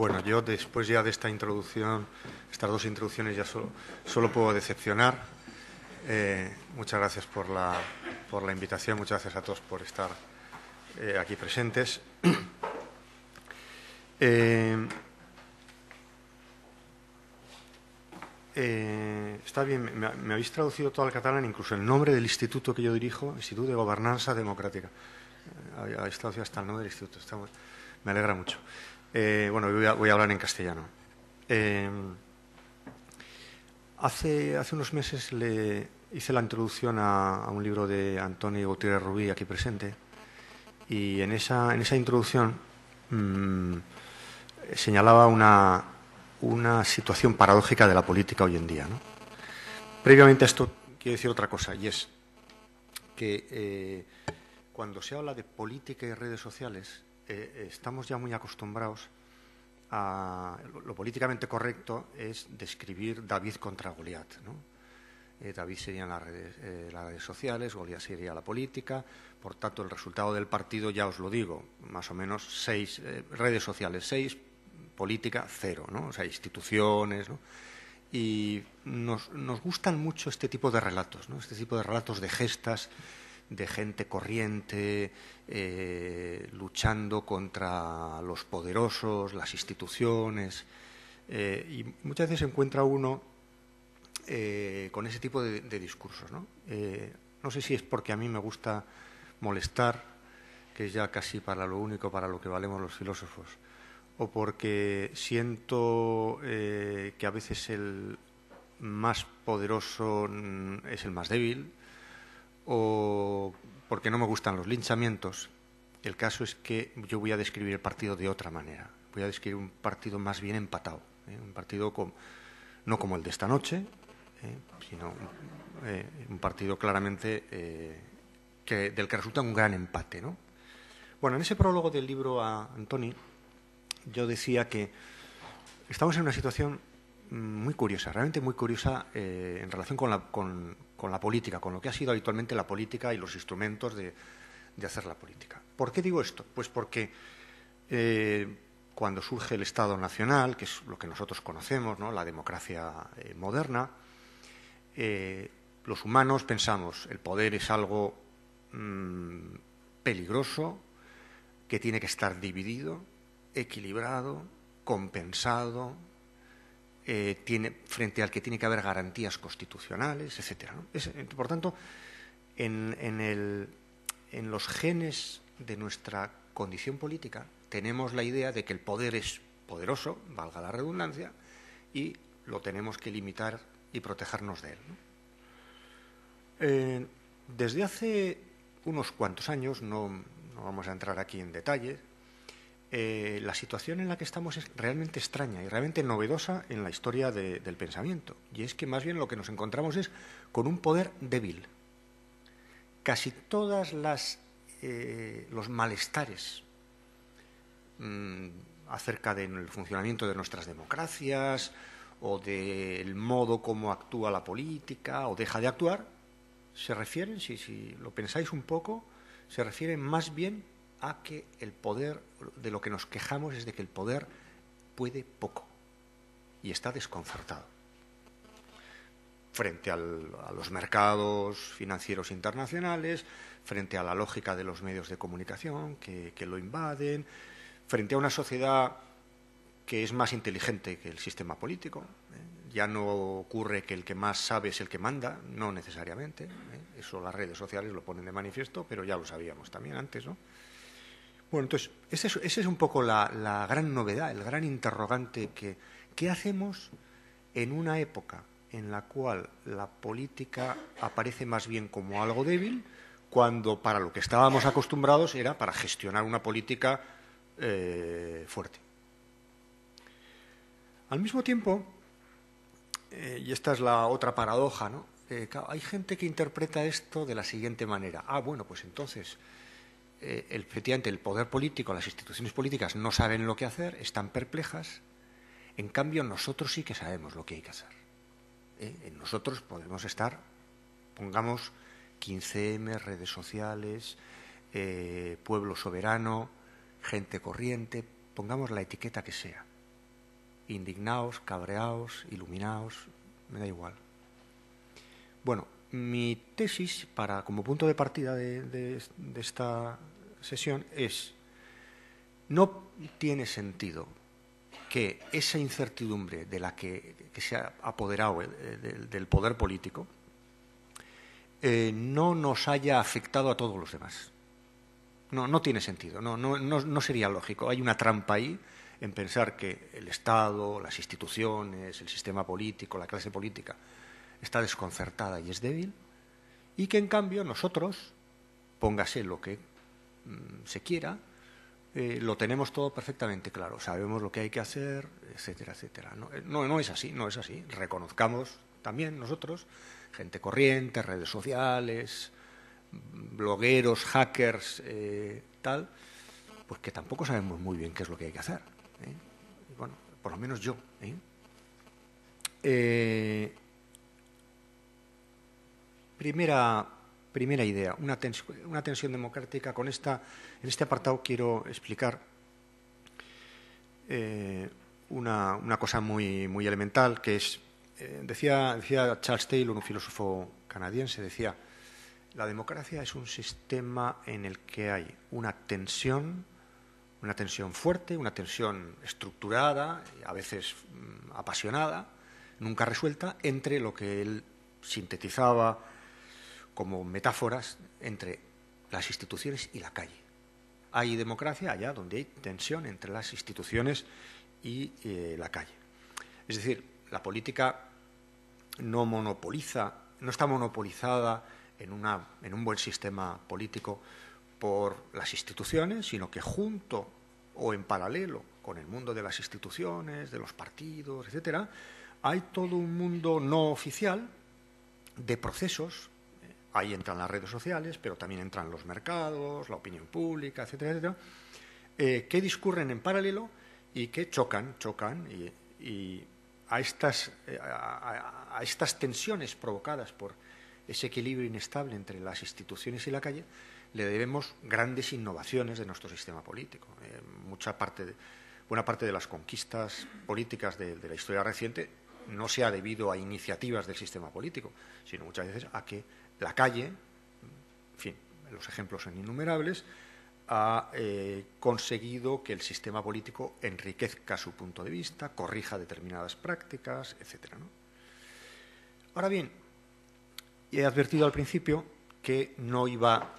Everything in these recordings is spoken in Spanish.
Bueno, yo después ya de esta introducción, estas dos introducciones, ya solo puedo decepcionar. Muchas gracias por la invitación, muchas gracias a todos por estar aquí presentes. Está bien, me habéis traducido todo al catalán, incluso el nombre del instituto que yo dirijo, Instituto de Gobernanza Democrática. Habéis traducido hasta el nombre del instituto, me alegra mucho. Bueno, voy a hablar en castellano. Hace unos meses le hice la introducción a un libro de Antoni Gutiérrez Rubí, aquí presente, y en esa introducción señalaba una situación paradójica de la política hoy en día, ¿no? Previamente a esto quiero decir otra cosa, y es que cuando se habla de política y redes sociales, estamos ya muy acostumbrados a lo políticamente correcto es describir David contra Goliat, ¿no? David serían las redes sociales, Goliat sería la política. Por tanto, el resultado del partido, ya os lo digo, más o menos 6 redes sociales, 6, política 0, ¿no? O sea, instituciones, ¿no? Y nos gustan mucho este tipo de relatos, ¿no? Este tipo de relatos de gestas, de gente corriente, luchando contra los poderosos, las instituciones, y muchas veces se encuentra uno con ese tipo de discursos, ¿no? No sé si es porque a mí me gusta molestar, que es ya casi para lo único para lo que valemos los filósofos, o porque siento que a veces el más poderoso es el más débil, o porque no me gustan los linchamientos. El caso es que yo voy a describir el partido de otra manera. Voy a describir un partido más bien empatado, un partido no como el de esta noche, sino un partido claramente del que resulta un gran empate, ¿no? Bueno, en ese prólogo del libro a Antoni, yo decía que estamos en una situación muy curiosa, realmente muy curiosa, en relación con la política, con lo que ha sido habitualmente la política y los instrumentos de hacer la política. ¿Por qué digo esto? Pues porque cuando surge el Estado Nacional, que es lo que nosotros conocemos, ¿no? La democracia moderna, los humanos pensamos el poder es algo peligroso, que tiene que estar dividido, equilibrado, compensado, frente al que tiene que haber garantías constitucionales, etcétera, ¿no? Por tanto, en los genes de nuestra condición política tenemos la idea de que el poder es poderoso, valga la redundancia, y lo tenemos que limitar y protegernos de él, ¿no? Desde hace unos cuantos años, no vamos a entrar aquí en detalle, la situación en la que estamos es realmente extraña y realmente novedosa en la historia del pensamiento. Y es que más bien lo que nos encontramos es con un poder débil. Casi todas los malestares acerca del funcionamiento de nuestras democracias o del modo como actúa la política o deja de actuar, se refieren, si lo pensáis un poco, se refieren más bien a que el poder, de lo que nos quejamos es de que el poder puede poco y está desconcertado frente a los mercados financieros internacionales, frente a la lógica de los medios de comunicación que lo invaden, frente a una sociedad que es más inteligente que el sistema político. Ya no ocurre que el que más sabe es el que manda, no necesariamente. Eso las redes sociales lo ponen de manifiesto, pero ya lo sabíamos también antes, ¿no? Bueno, entonces, esa es un poco la gran novedad, el gran interrogante ¿qué hacemos en una época en la cual la política aparece más bien como algo débil, cuando para lo que estábamos acostumbrados era para gestionar una política fuerte? Al mismo tiempo, y esta es la otra paradoja, ¿no? Hay gente que interpreta esto de la siguiente manera. Bueno, pues entonces efectivamente el poder político, las instituciones políticas no saben lo que hacer, están perplejas, en cambio nosotros sí que sabemos lo que hay que hacer. Nosotros podemos estar, pongamos 15M, redes sociales, pueblo soberano, gente corriente, pongamos la etiqueta que sea. indignaos, cabreaos, iluminaos, me da igual. Bueno, mi tesis, como punto de partida de esta sesión, es: no tiene sentido que esa incertidumbre de la que se ha apoderado del poder político no nos haya afectado a todos los demás. No tiene sentido, no sería lógico. Hay una trampa ahí en pensar que el Estado, las instituciones, el sistema político, la clase política está desconcertada y es débil, y que en cambio nosotros, póngase lo que se quiera, lo tenemos todo perfectamente claro, sabemos lo que hay que hacer, etcétera, etcétera. No es así, no es así. Reconozcamos también nosotros, gente corriente, redes sociales, blogueros, hackers, tal, pues que tampoco sabemos muy bien qué es lo que hay que hacer. Y bueno, por lo menos yo. Primera idea, una tensión democrática. En este apartado quiero explicar una cosa muy elemental, que es, decía Charles Taylor, un filósofo canadiense, decía: la democracia es un sistema en el que hay una tensión fuerte, una tensión estructurada, a veces apasionada, nunca resuelta, entre lo que él sintetizaba como metáforas entre las instituciones y la calle. Hay democracia allá donde hay tensión entre las instituciones y la calle. Es decir, la política no está monopolizada en un buen sistema político por las instituciones, sino que junto o en paralelo con el mundo de las instituciones, de los partidos, etcétera, hay todo un mundo no oficial de procesos. Ahí entran las redes sociales, pero también entran los mercados, la opinión pública, etcétera, etcétera, que discurren en paralelo y que chocan y a estas tensiones provocadas por ese equilibrio inestable entre las instituciones y la calle le debemos grandes innovaciones de nuestro sistema político. Buena parte de las conquistas políticas de la historia reciente no se ha debido a iniciativas del sistema político, sino muchas veces a que la calle, en fin, los ejemplos son innumerables, ha conseguido que el sistema político enriquezca su punto de vista, corrija determinadas prácticas, etcétera, ¿no? Ahora bien, he advertido al principio que no iba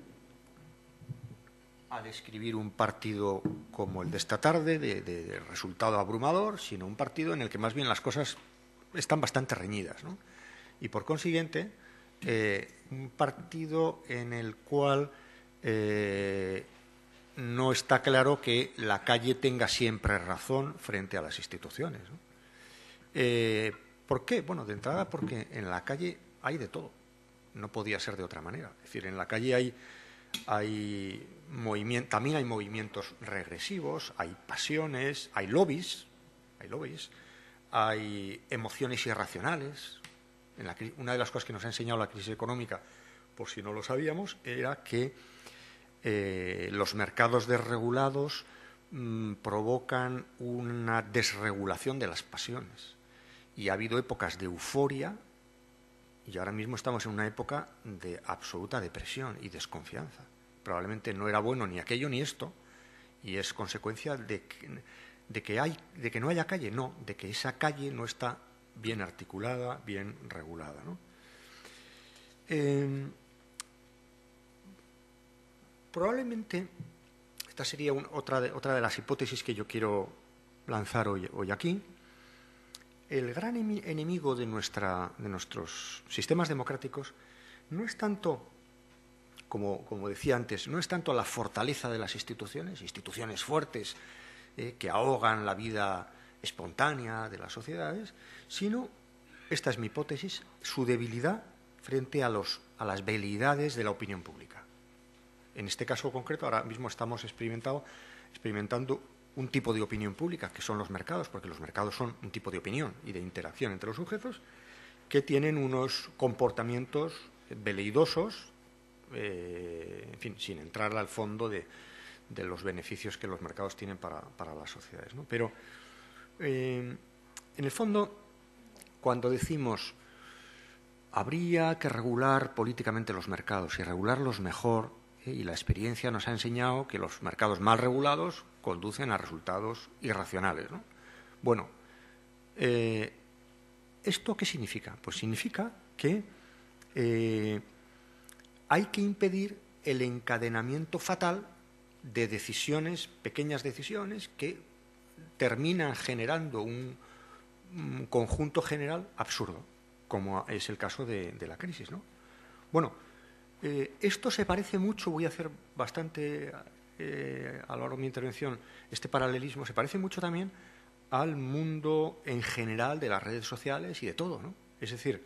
a describir un partido como el de esta tarde, de resultado abrumador, sino un partido en el que más bien las cosas están bastante reñidas, ¿no? Y por consiguiente, un partido en el cual no está claro que la calle tenga siempre razón frente a las instituciones, ¿no? ¿Por qué? Bueno, de entrada porque en la calle hay de todo. No podía ser de otra manera. Es decir, en la calle también hay movimientos regresivos, hay pasiones, hay lobbies, hay emociones irracionales. Una de las cosas que nos ha enseñado la crisis económica, por si no lo sabíamos, era que los mercados desregulados provocan una desregulación de las pasiones. Y ha habido épocas de euforia y ahora mismo estamos en una época de absoluta depresión y desconfianza. Probablemente no era bueno ni aquello ni esto, y es consecuencia de que no haya calle, no, de que esa calle no está bien articulada, bien regulada, ¿no? Probablemente esta sería otra de las hipótesis que yo quiero lanzar hoy aquí. El gran enemigo de nuestros sistemas democráticos no es tanto, como decía antes, no es tanto la fortaleza de las instituciones fuertes que ahogan la vida espontánea de las sociedades, sino, esta es mi hipótesis, su debilidad frente a las veleidades de la opinión pública. En este caso concreto, ahora mismo estamos experimentando un tipo de opinión pública, que son los mercados, porque los mercados son un tipo de opinión y de interacción entre los sujetos, que tienen unos comportamientos veleidosos, en fin, sin entrar al fondo de los beneficios que los mercados tienen para las sociedades, ¿no? Pero en el fondo, cuando decimos habría que regular políticamente los mercados y regularlos mejor, y la experiencia nos ha enseñado que los mercados mal regulados conducen a resultados irracionales, ¿no? Bueno, ¿esto qué significa? Pues significa que hay que impedir el encadenamiento fatal de decisiones, pequeñas decisiones, que terminan generando un conjunto general absurdo, como es el caso de la crisis, ¿no? Bueno, esto se parece mucho, voy a hacer bastante a lo largo de mi intervención, este paralelismo se parece mucho también al mundo en general de las redes sociales y de todo, ¿no? Es decir,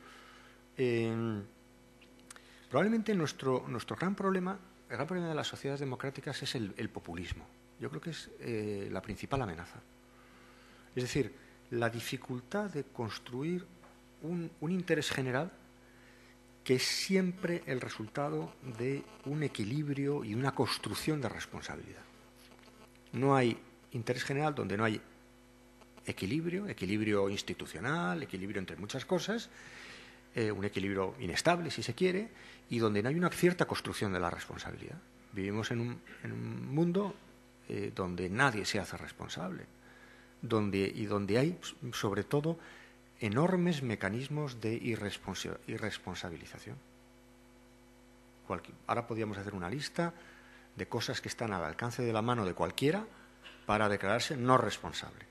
probablemente nuestro gran problema, el gran problema de las sociedades democráticas es el populismo. Yo creo que es la principal amenaza. Es decir, la dificultad de construir un interés general que es siempre el resultado de un equilibrio y una construcción de responsabilidad. No hay interés general donde no hay equilibrio institucional, equilibrio entre muchas cosas, un equilibrio inestable, si se quiere, y donde no hay una cierta construcción de la responsabilidad. Vivimos en un mundo donde nadie se hace responsable, donde hay, sobre todo, enormes mecanismos de irresponsabilización. Ahora podríamos hacer una lista de cosas que están al alcance de la mano de cualquiera para declararse no responsable.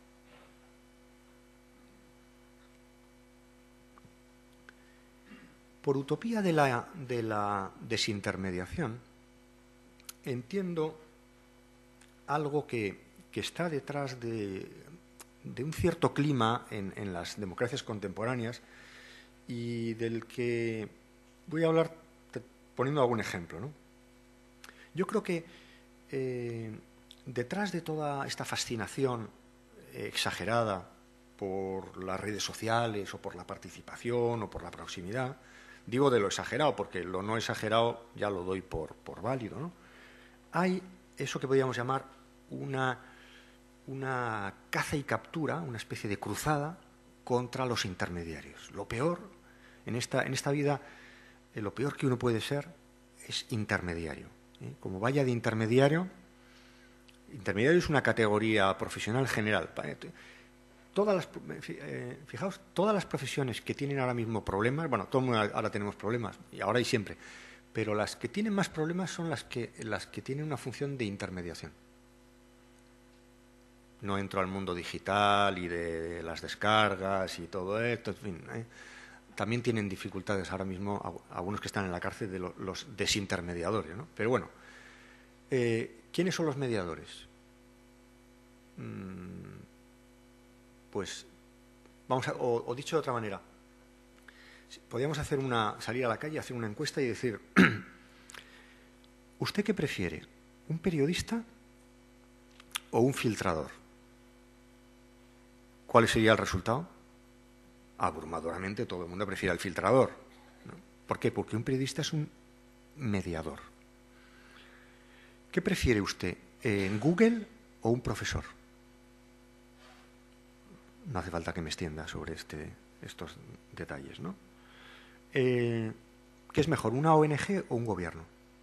Por utopía de la desintermediación, entiendo algo que está detrás de un cierto clima en las democracias contemporáneas y del que voy a hablar poniendo algún ejemplo, ¿no? Yo creo que detrás de toda esta fascinación exagerada por las redes sociales o por la participación o por la proximidad, digo de lo exagerado porque lo no exagerado ya lo doy por válido, ¿no? Hay eso que podríamos llamar una caza y captura, una especie de cruzada contra los intermediarios. Lo peor en esta vida, lo peor que uno puede ser es intermediario. Como vaya de intermediario es una categoría profesional general. Fijaos, todas las profesiones que tienen ahora mismo problemas, bueno, todo el mundo ahora tenemos problemas, y ahora y siempre, pero las que tienen más problemas son las que tienen una función de intermediación. No entro al mundo digital y de las descargas y todo esto, en fin. También tienen dificultades ahora mismo algunos que están en la cárcel de los desintermediadores, ¿no? Pero bueno, ¿quiénes son los mediadores? Pues, vamos o dicho de otra manera, podríamos salir a la calle, hacer una encuesta y decir, ¿usted qué prefiere? ¿Un periodista o un filtrador? ¿Cuál sería el resultado? Abrumadoramente todo el mundo prefiere al filtrador, ¿no? ¿Por qué? Porque un periodista es un mediador. ¿Qué prefiere usted? ¿Google o un profesor? No hace falta que me extienda sobre estos detalles, ¿no? ¿Qué es mejor, una ONG o un gobierno?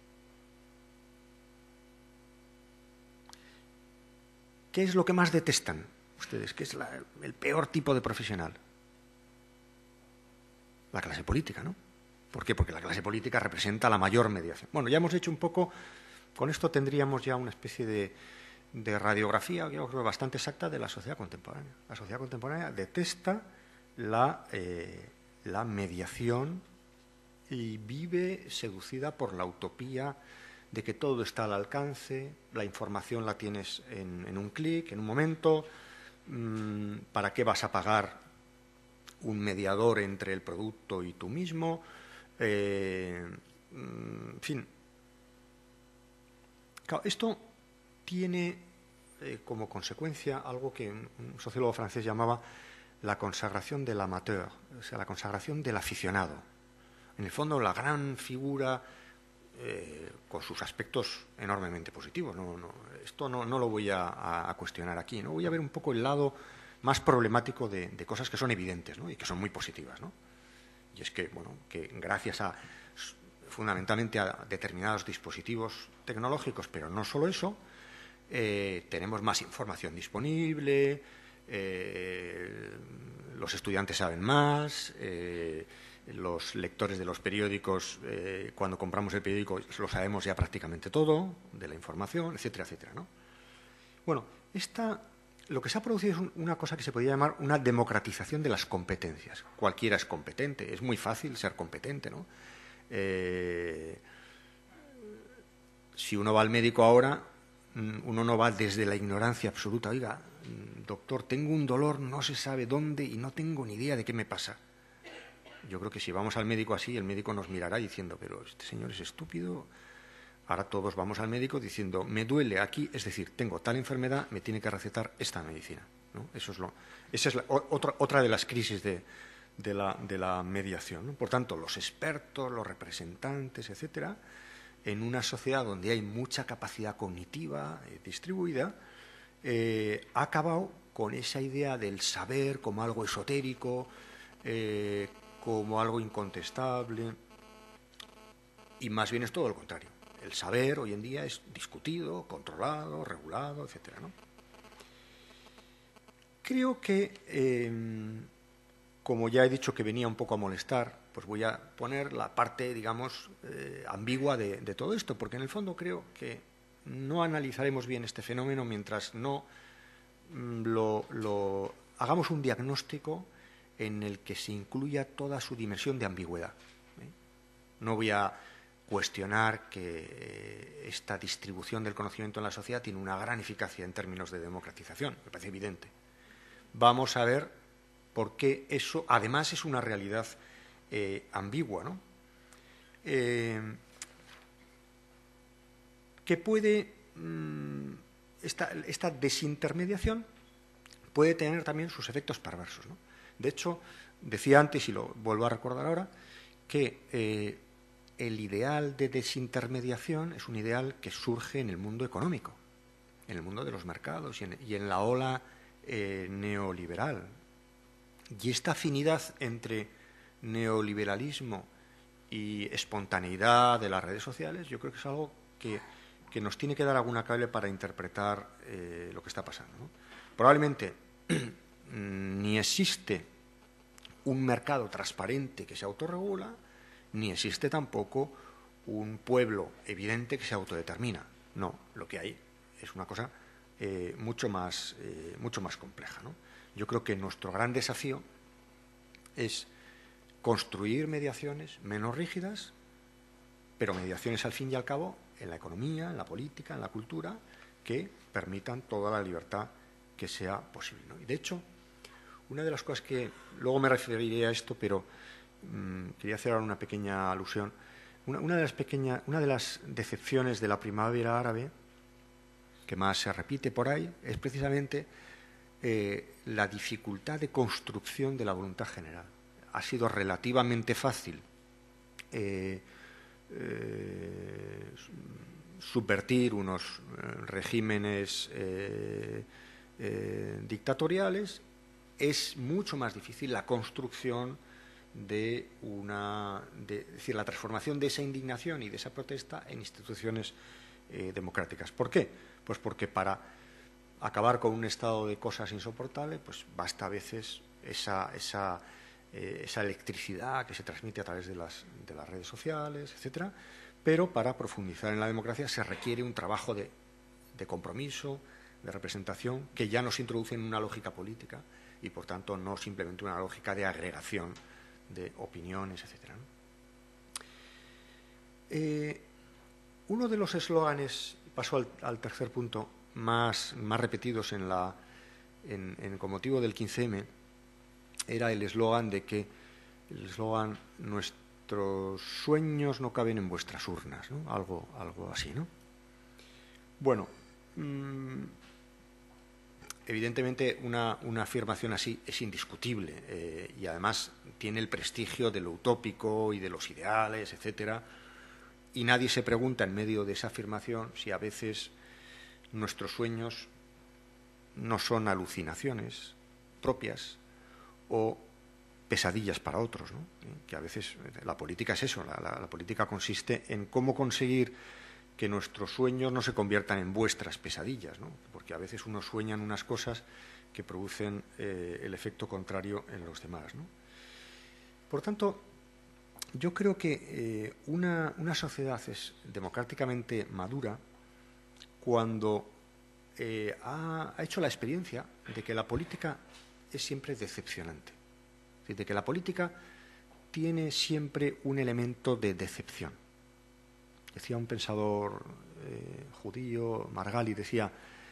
¿Qué es lo que más detestan ustedes? ¿Qué es el peor tipo de profesional? La clase política, ¿no? ¿Por qué? Porque la clase política representa la mayor mediación. Bueno, ya hemos hecho un poco, con esto tendríamos ya una especie de radiografía, yo creo, bastante exacta de la sociedad contemporánea. La sociedad contemporánea detesta la mediación y vive seducida por la utopía de que todo está al alcance, la información la tienes en un clic, en un momento. ¿Para qué vas a pagar un mediador entre el producto y tú mismo? En fin. Claro, esto tiene como consecuencia algo que un sociólogo francés llamaba la consagración del amateur, o sea, la consagración del aficionado. En el fondo, la gran figura con sus aspectos enormemente positivos. Esto no lo voy a cuestionar aquí, ¿no? Voy a ver un poco el lado más problemático de cosas que son evidentes, ¿no? Y que son muy positivas, ¿no? Y es que, bueno, que gracias a fundamentalmente a determinados dispositivos tecnológicos, pero no solo eso, tenemos más información disponible, los estudiantes saben más, los lectores de los periódicos, cuando compramos el periódico, lo sabemos ya prácticamente todo, de la información, etcétera, etcétera, ¿no? Bueno, lo que se ha producido es una cosa que se podría llamar una democratización de las competencias. Cualquiera es competente, es muy fácil ser competente, ¿no? Si uno va al médico ahora, uno no va desde la ignorancia absoluta. Oiga, doctor, tengo un dolor, no se sabe dónde y no tengo ni idea de qué me pasa. Yo creo que si vamos al médico así, el médico nos mirará diciendo, pero este señor es estúpido. Ahora todos vamos al médico diciendo, me duele aquí, es decir, tengo tal enfermedad, me tiene que recetar esta medicina, ¿no? Esa es otra de las crisis de la mediación, ¿no? Por tanto, los expertos, los representantes, etcétera, en una sociedad donde hay mucha capacidad cognitiva distribuida, ha acabado con esa idea del saber como algo esotérico, como algo incontestable, y más bien es todo lo contrario. El saber hoy en día es discutido, controlado, regulado, etcétera, ¿no? Creo que, como ya he dicho que venía un poco a molestar, pues voy a poner la parte, digamos, ambigua de todo esto, porque en el fondo creo que no analizaremos bien este fenómeno mientras no hagamos un diagnóstico en el que se incluya toda su dimensión de ambigüedad. No voy a cuestionar que esta distribución del conocimiento en la sociedad tiene una gran eficacia en términos de democratización, me parece evidente. Vamos a ver por qué eso, además, es una realidad ambigua, ¿no? Que puede, esta desintermediación puede tener también sus efectos perversos, ¿no? De hecho, decía antes, y lo vuelvo a recordar ahora, que el ideal de desintermediación es un ideal que surge en el mundo económico, en el mundo de los mercados y en la ola neoliberal. Y esta afinidad entre neoliberalismo y espontaneidad de las redes sociales, yo creo que es algo que nos tiene que dar alguna clave para interpretar lo que está pasando, ¿no? Probablemente ni existe un mercado transparente que se autorregula, ni existe tampoco un pueblo evidente que se autodetermina. No, lo que hay es una cosa mucho más compleja, ¿no? Yo creo que nuestro gran desafío es construir mediaciones menos rígidas, pero mediaciones al fin y al cabo en la economía, en la política, en la cultura, que permitan toda la libertad que sea posible, ¿no? Y de hecho, una de las cosas que luego me referiré a esto, pero quería hacer ahora una pequeña alusión. Una de las decepciones de la primavera árabe, que más se repite por ahí, es precisamente la dificultad de construcción de la voluntad general. Ha sido relativamente fácil subvertir unos regímenes dictatoriales. Es mucho más difícil la construcción es decir, la transformación de esa indignación y de esa protesta en instituciones democráticas. ¿Por qué? Pues porque para acabar con un estado de cosas insoportable, pues basta a veces esa electricidad que se transmite a través de las redes sociales, etcétera. Pero para profundizar en la democracia se requiere un trabajo de compromiso, de representación, que ya nos introduce en una lógica política y, por tanto, no simplemente una lógica de agregación de opiniones, etcétera, ¿no? Uno de los eslóganes, paso al tercer punto, más repetidos con motivo del 15M, era el eslogan nuestros sueños no caben en vuestras urnas, ¿no? Algo así, ¿no? Bueno, evidentemente una afirmación así es indiscutible y además tiene el prestigio de lo utópico y de los ideales, etcétera, y nadie se pregunta en medio de esa afirmación si a veces nuestros sueños no son alucinaciones, propias o pesadillas para otros, ¿no? Que a veces la política es eso, la política consiste en cómo conseguir que nuestros sueños no se conviertan en vuestras pesadillas, ¿no? Porque a veces uno sueña en unas cosas que producen el efecto contrario en los demás, ¿no? Por tanto, yo creo que una sociedad es democráticamente madura cuando ha hecho la experiencia de que la política es siempre decepcionante, es decir, de que la política tiene siempre un elemento de decepción. Decía un pensador judío, Margali, decía,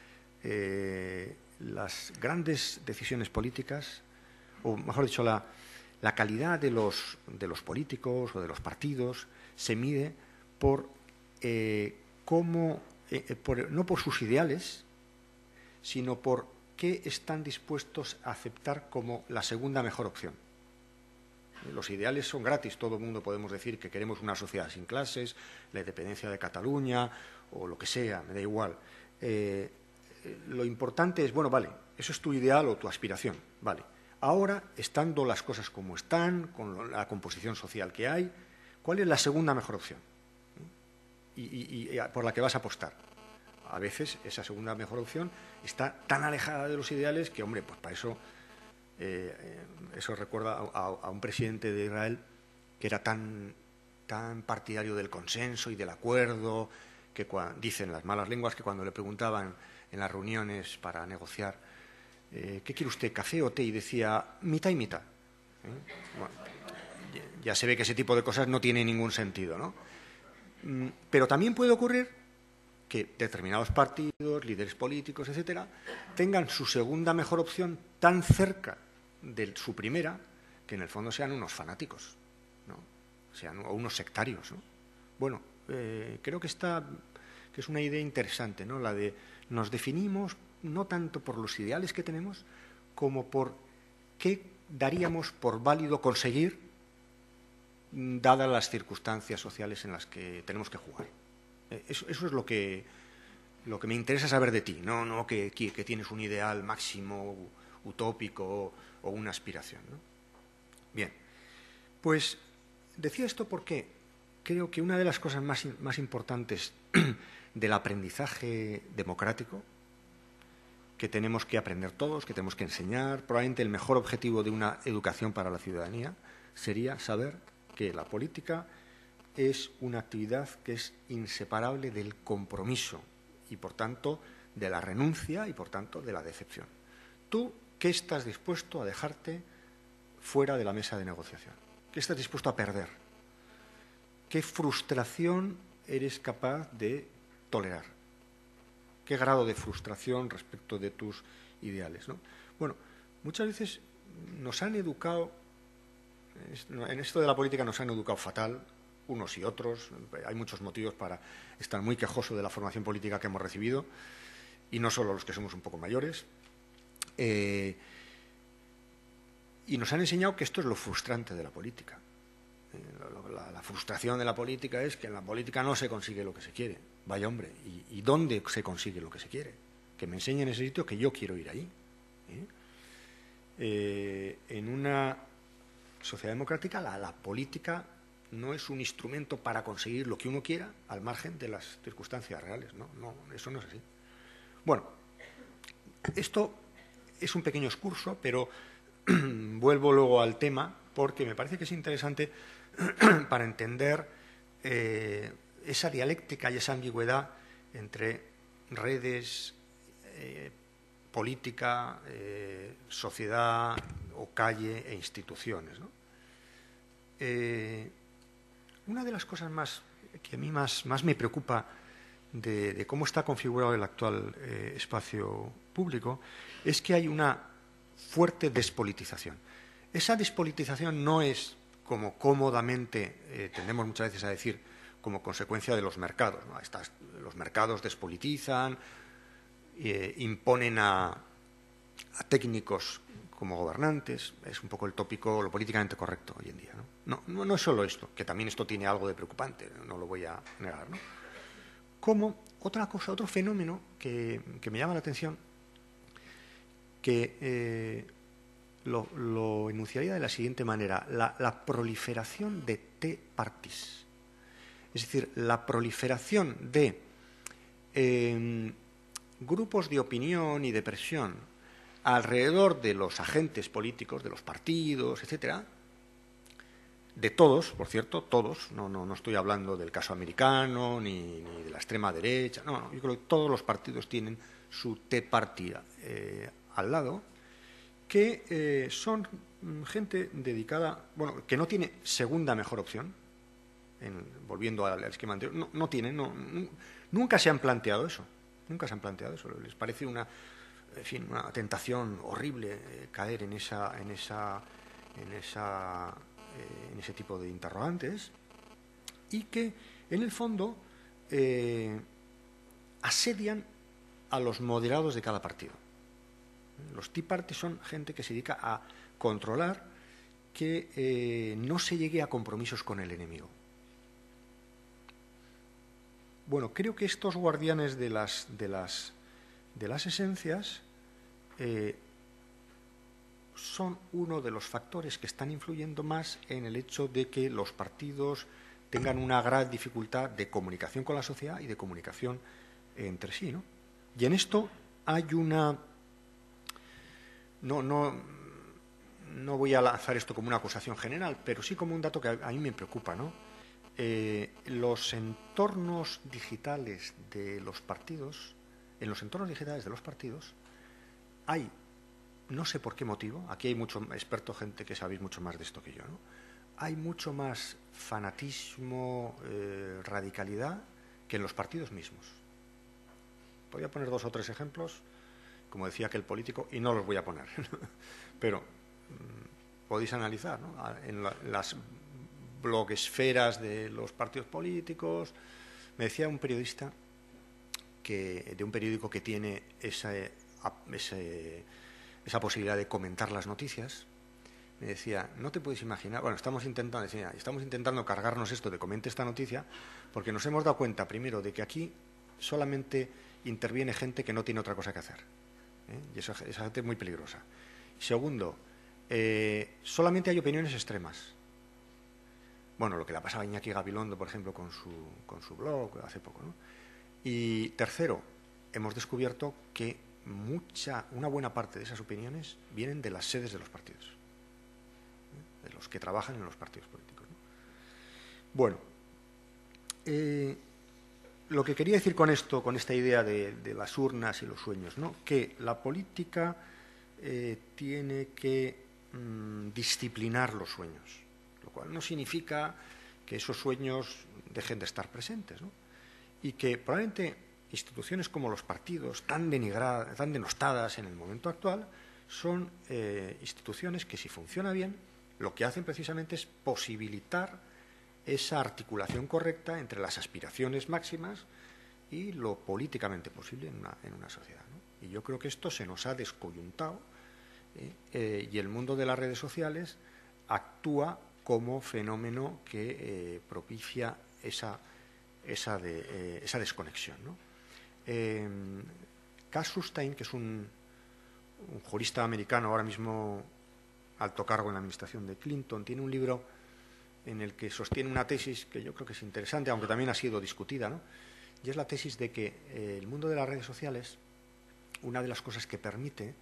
las grandes decisiones políticas, o mejor dicho, la calidad de los políticos o de los partidos se mide por no por sus ideales, sino por qué están dispuestos a aceptar como la segunda mejor opción. Los ideales son gratis, todo el mundo podemos decir que queremos una sociedad sin clases, la independencia de Cataluña o lo que sea, me da igual. Lo importante es, bueno, vale, eso es tu ideal o tu aspiración, vale. Ahora, estando las cosas como están, con la composición social que hay, ¿cuál es la segunda mejor opción? Y por la que vas a apostar. A veces esa segunda mejor opción está tan alejada de los ideales que, hombre, pues para eso... eso recuerda a un presidente de Israel que era tan partidario del consenso y del acuerdo, que dicen las malas lenguas que cuando le preguntaban en las reuniones para negociar ¿qué quiere usted, café o té? Y decía mitad y mitad. Bueno, ya se ve que ese tipo de cosas no tiene ningún sentido, ¿no? Pero también puede ocurrir que determinados partidos, líderes políticos, etcétera, tengan su segunda mejor opción tan cerca de su primera que en el fondo sean unos fanáticos, ¿no? Sean unos sectarios, ¿no? Bueno, creo que es una idea interesante, ¿no? La de nos definimos no tanto por los ideales que tenemos como por qué daríamos por válido conseguir dadas las circunstancias sociales en las que tenemos que jugar. Eso es lo que me interesa saber de ti, no que tienes un ideal máximo, utópico o una aspiración, ¿no? Bien, pues decía esto porque creo que una de las cosas más importantes del aprendizaje democrático que tenemos que aprender todos, que tenemos que enseñar, probablemente el mejor objetivo de una educación para la ciudadanía sería saber que la política es una actividad que es inseparable del compromiso y, por tanto, de la renuncia y, por tanto, de la decepción. ¿Tú qué estás dispuesto a dejarte fuera de la mesa de negociación? ¿Qué estás dispuesto a perder? ¿Qué frustración eres capaz de tolerar? ¿Qué grado de frustración respecto de tus ideales, ¿no? Bueno, muchas veces nos han educado, en esto de la política nos han educado fatal, unos y otros. Hay muchos motivos para estar muy quejoso de la formación política que hemos recibido, y no solo los que somos un poco mayores. Y nos han enseñado que esto es lo frustrante de la política. La frustración de la política es que en la política no se consigue lo que se quiere. Vaya hombre, ¿y dónde se consigue lo que se quiere? Que me enseñen ese sitio, que yo quiero ir ahí. En una sociedad democrática la política no es un instrumento para conseguir lo que uno quiera al margen de las circunstancias reales. No, eso no es así. Bueno, esto es un pequeño excurso, pero vuelvo luego al tema porque me parece que es interesante para entender esa dialéctica y esa ambigüedad entre redes, política, sociedad o calle e instituciones, ¿no? Una de las cosas que a mí más me preocupa de cómo está configurado el actual espacio público es que hay una fuerte despolitización. Esa despolitización no es, como cómodamente tendemos muchas veces a decir, como consecuencia de los mercados, ¿no? Los mercados despolitizan, imponen a técnicos como gobernantes. Es un poco el tópico, lo políticamente correcto hoy en día, ¿no? No es solo esto, que también esto tiene algo de preocupante, no lo voy a negar, ¿no? Como otra cosa, otro fenómeno que me llama la atención, que lo enunciaría de la siguiente manera: la proliferación de T-parties. Es decir, la proliferación de grupos de opinión y de presión alrededor de los agentes políticos, de los partidos, etcétera, de todos, por cierto, todos, no estoy hablando del caso americano ni de la extrema derecha, no, yo creo que todos los partidos tienen su T-partida al lado, que son gente dedicada, bueno, que no tiene segunda mejor opción, volviendo al esquema anterior, no tienen, nunca se han planteado eso, les parece una tentación horrible caer en ese tipo de interrogantes, y que en el fondo asedian a los moderados de cada partido. Los Tea Party son gente que se dedica a controlar que no se llegue a compromisos con el enemigo. Bueno, creo que estos guardianes de las esencias son uno de los factores que están influyendo más en el hecho de que los partidos tengan una gran dificultad de comunicación con la sociedad y de comunicación entre sí, ¿no? Y en esto hay una... No voy a lanzar esto como una acusación general, pero sí como un dato que a mí me preocupa, ¿no? Los entornos digitales de los partidos, en los entornos digitales de los partidos hay, no sé por qué motivo, aquí hay mucho experto, gente que sabéis mucho más de esto que yo, ¿no? Hay mucho más fanatismo, radicalidad que en los partidos mismos. Voy a poner 2 o 3 ejemplos, como decía aquel político, y no los voy a poner, pero podéis analizar, ¿no? En las blogesferas de los partidos políticos. Me decía un periodista de un periódico que tiene esa posibilidad de comentar las noticias, me decía, no te puedes imaginar, bueno, estamos intentando cargarnos esto de comente esta noticia, porque nos hemos dado cuenta, primero, de que aquí solamente interviene gente que no tiene otra cosa que hacer, y esa gente es muy peligrosa. Segundo, solamente hay opiniones extremas. Bueno, lo que le ha pasado a Iñaki Gabilondo, por ejemplo, con su blog hace poco, ¿no? Y tercero, hemos descubierto que una buena parte de esas opiniones vienen de las sedes de los partidos, de los que trabajan en los partidos políticos, ¿no? Bueno, lo que quería decir con esto, con esta idea de las urnas y los sueños, ¿no? Que la política tiene que disciplinar los sueños, lo cual no significa que esos sueños dejen de estar presentes, ¿no? Y que probablemente instituciones como los partidos, tan denigradas, tan denostadas en el momento actual, son instituciones que, si funciona bien, lo que hacen precisamente es posibilitar esa articulación correcta entre las aspiraciones máximas y lo políticamente posible en una sociedad, ¿no? Y yo creo que esto se nos ha descoyuntado, y el mundo de las redes sociales actúa como fenómeno que propicia esa desconexión, ¿no? Cass Sunstein, que es un jurista americano, ahora mismo alto cargo en la administración de Clinton, tiene un libro en el que sostiene una tesis que yo creo que es interesante, aunque también ha sido discutida, ¿no? Y es la tesis de que el mundo de las redes sociales, una de las cosas que permite,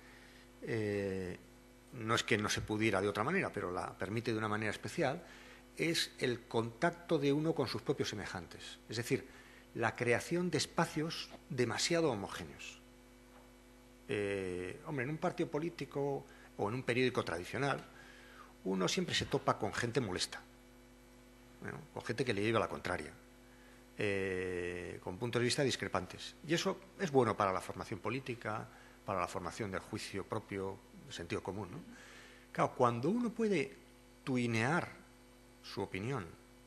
no es que no se pudiera de otra manera, pero la permite de una manera especial, es el contacto de uno con sus propios semejantes. Es decir, la creación de espacios demasiado homogéneos. Hombre, en un partido político o en un periódico tradicional, uno siempre se topa con gente molesta, ¿no? Con gente que le lleva la contraria, con puntos de vista discrepantes. Y eso es bueno para la formación política, para la formación del juicio propio, del sentido común, ¿no? Claro, cuando uno puede tuinear su opinión,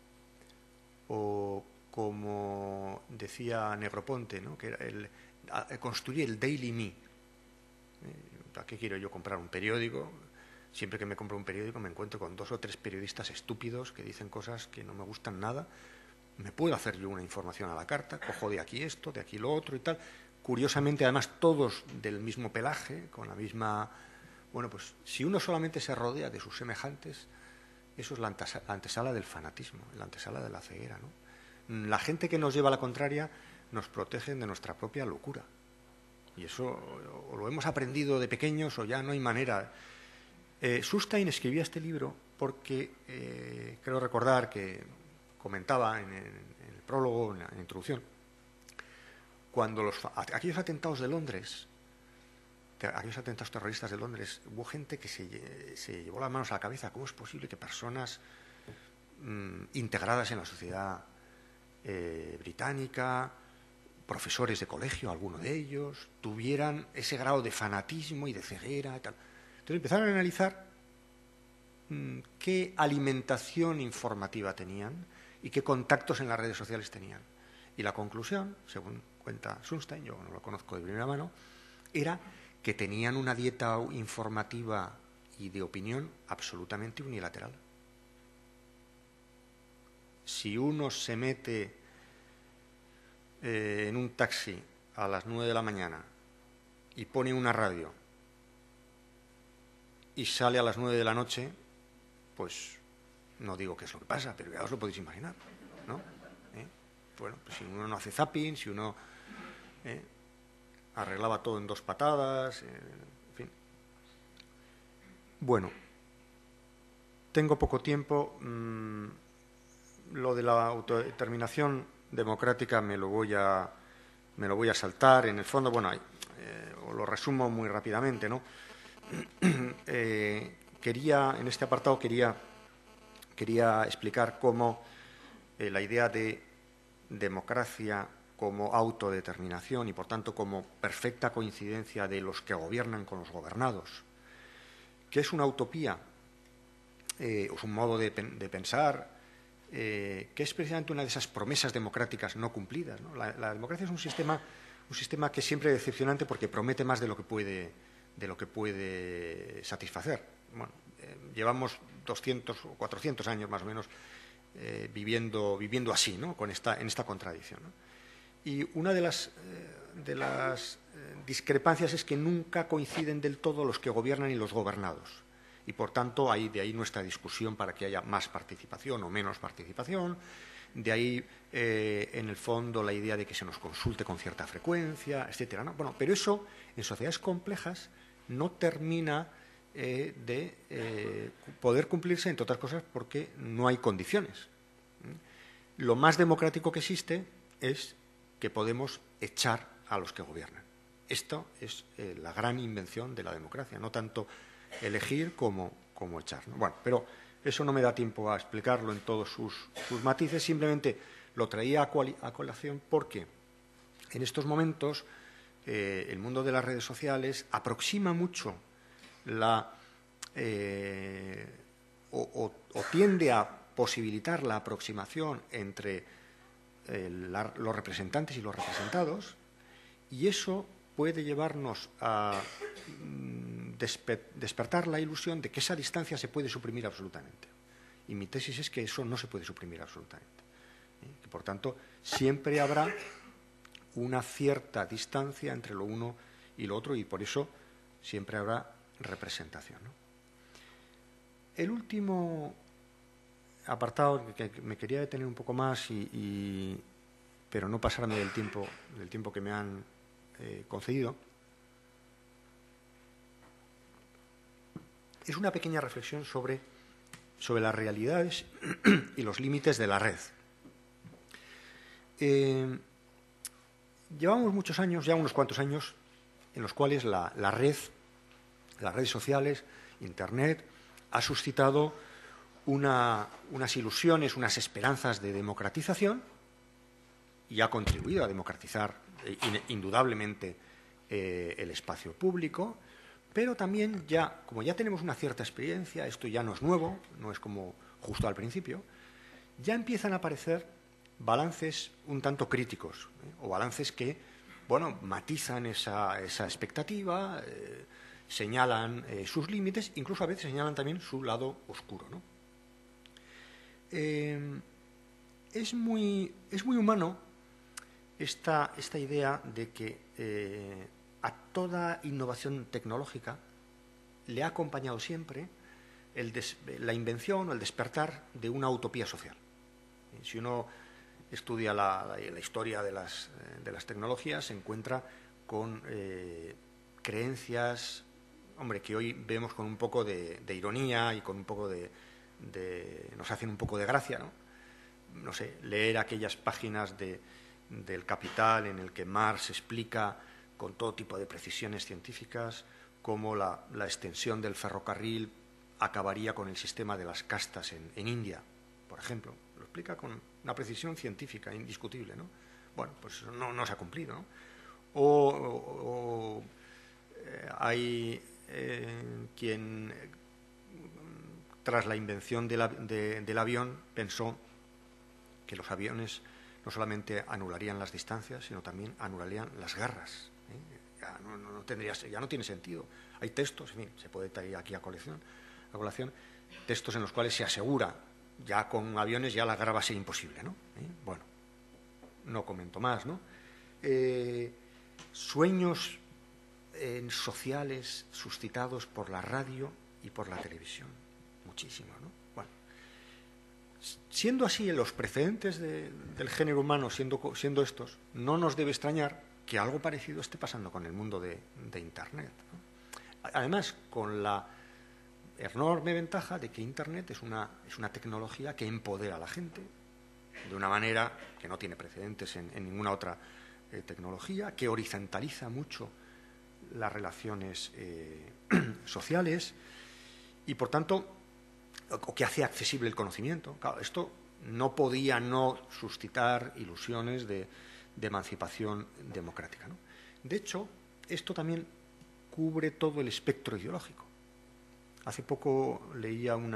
o como decía Negroponte, ¿no? Que era construir el Daily Me. ¿Para qué quiero yo comprar un periódico? Siempre que me compro un periódico me encuentro con 2 o 3 periodistas estúpidos que dicen cosas que no me gustan nada. Me puedo hacer yo una información a la carta, cojo de aquí esto, de aquí lo otro y tal. Curiosamente, además, todos del mismo pelaje, con la misma Bueno, pues si uno solamente se rodea de sus semejantes, eso es la antesala del fanatismo, la antesala de la ceguera, ¿no? La gente que nos lleva a la contraria nos protege de nuestra propia locura. Y eso o lo hemos aprendido de pequeños o ya no hay manera. Sustein escribía este libro porque creo recordar que comentaba en el prólogo, en la introducción, cuando aquellos atentados de Londres, aquellos atentados terroristas de Londres, hubo gente que se llevó las manos a la cabeza. ¿Cómo es posible que personas integradas en la sociedad británica, profesores de colegio, alguno de ellos, tuvieran ese grado de fanatismo y de ceguera y tal? Entonces empezaron a analizar qué alimentación informativa tenían y qué contactos en las redes sociales tenían. Y la conclusión, según cuenta Sustein, yo no lo conozco de primera mano, era que tenían una dieta informativa y de opinión absolutamente unilateral. Si uno se mete en un taxi a las 9 de la mañana y pone una radio y sale a las 9 de la noche, pues no digo qué es lo que pasa, pero ya os lo podéis imaginar, ¿no? Bueno, pues si uno no hace zapping, si uno arreglaba todo en 2 patadas, en fin. Bueno, tengo poco tiempo. Lo de la autodeterminación democrática me lo voy a saltar. En el fondo, bueno, os lo resumo muy rápidamente, ¿no? En este apartado quería explicar cómo la idea de democracia como autodeterminación y, por tanto, como perfecta coincidencia de los que gobiernan con los gobernados, que es una utopía, es un modo de pensar, que es precisamente una de esas promesas democráticas no cumplidas, ¿no? La democracia es un sistema que es siempre decepcionante porque promete más de lo que puede satisfacer. Bueno, llevamos 200 o 400 años más o menos viviendo así, ¿no? En esta contradicción, ¿no? Y una de las discrepancias es que nunca coinciden del todo los que gobiernan y los gobernados. Y, por tanto, de ahí nuestra discusión para que haya más participación o menos participación. De ahí, en el fondo, la idea de que se nos consulte con cierta frecuencia, etcétera, ¿no? Bueno, pero eso, en sociedades complejas, no termina de poder cumplirse, entre otras cosas, porque no hay condiciones. Lo más democrático que existe es que podemos echar a los que gobiernan. Esto es la gran invención de la democracia, no tanto elegir como echar, ¿no? Bueno, pero eso no me da tiempo a explicarlo en todos sus matices, simplemente lo traía a colación porque en estos momentos el mundo de las redes sociales aproxima mucho o tiende a posibilitar la aproximación entre los representantes y los representados, y eso puede llevarnos a despertar la ilusión de que esa distancia se puede suprimir absolutamente. Y mi tesis es que eso no se puede suprimir absolutamente. Que, por tanto, siempre habrá una cierta distancia entre lo uno y lo otro, y por eso siempre habrá representación, ¿no? El último apartado que me quería detener un poco más, pero no pasarme del tiempo que me han concedido, es una pequeña reflexión sobre las realidades y los límites de la red. Llevamos muchos años, ya unos cuantos años, en los cuales las redes sociales, Internet, ha suscitado unas ilusiones, unas esperanzas de democratización, y ha contribuido a democratizar indudablemente el espacio público, pero también como ya tenemos una cierta experiencia, esto ya no es nuevo, no es como justo al principio, ya empiezan a aparecer balances un tanto críticos, o balances que, bueno, matizan esa expectativa, señalan sus límites, incluso a veces señalan también su lado oscuro, ¿no? Es muy humano esta idea de que a toda innovación tecnológica le ha acompañado siempre la invención o el despertar de una utopía social. Si uno estudia la historia de las tecnologías, se encuentra con creencias, hombre, que hoy vemos con un poco de ironía y con un poco nos hacen un poco de gracia, ¿no? No sé, leer aquellas páginas del Capital en el que Marx explica con todo tipo de precisiones científicas cómo la extensión del ferrocarril acabaría con el sistema de las castas en India, por ejemplo. Lo explica con una precisión científica indiscutible, ¿no? Bueno, pues eso no se ha cumplido, ¿no? Hay quien, tras la invención del avión, pensó que los aviones no solamente anularían las distancias, sino también anularían las guerras. Ya no tiene sentido. Hay textos, en fin, se puede traer aquí a colación, textos en los cuales se asegura, ya con aviones ya la guerra va a ser imposible, ¿no? Bueno, no comento más, ¿no? Sueños sociales suscitados por la radio y por la televisión, muchísimo, ¿no? Bueno, siendo así los precedentes del género humano, siendo estos, no nos debe extrañar que algo parecido esté pasando con el mundo de Internet, ¿no? Además, con la enorme ventaja de que Internet es una tecnología que empodera a la gente de una manera que no tiene precedentes en ninguna otra tecnología, que horizontaliza mucho las relaciones sociales y, por tanto, o que hace accesible el conocimiento. Claro, esto no podía no suscitar ilusiones de emancipación democrática, ¿no? De hecho, esto también cubre todo el espectro ideológico. Hace poco leía un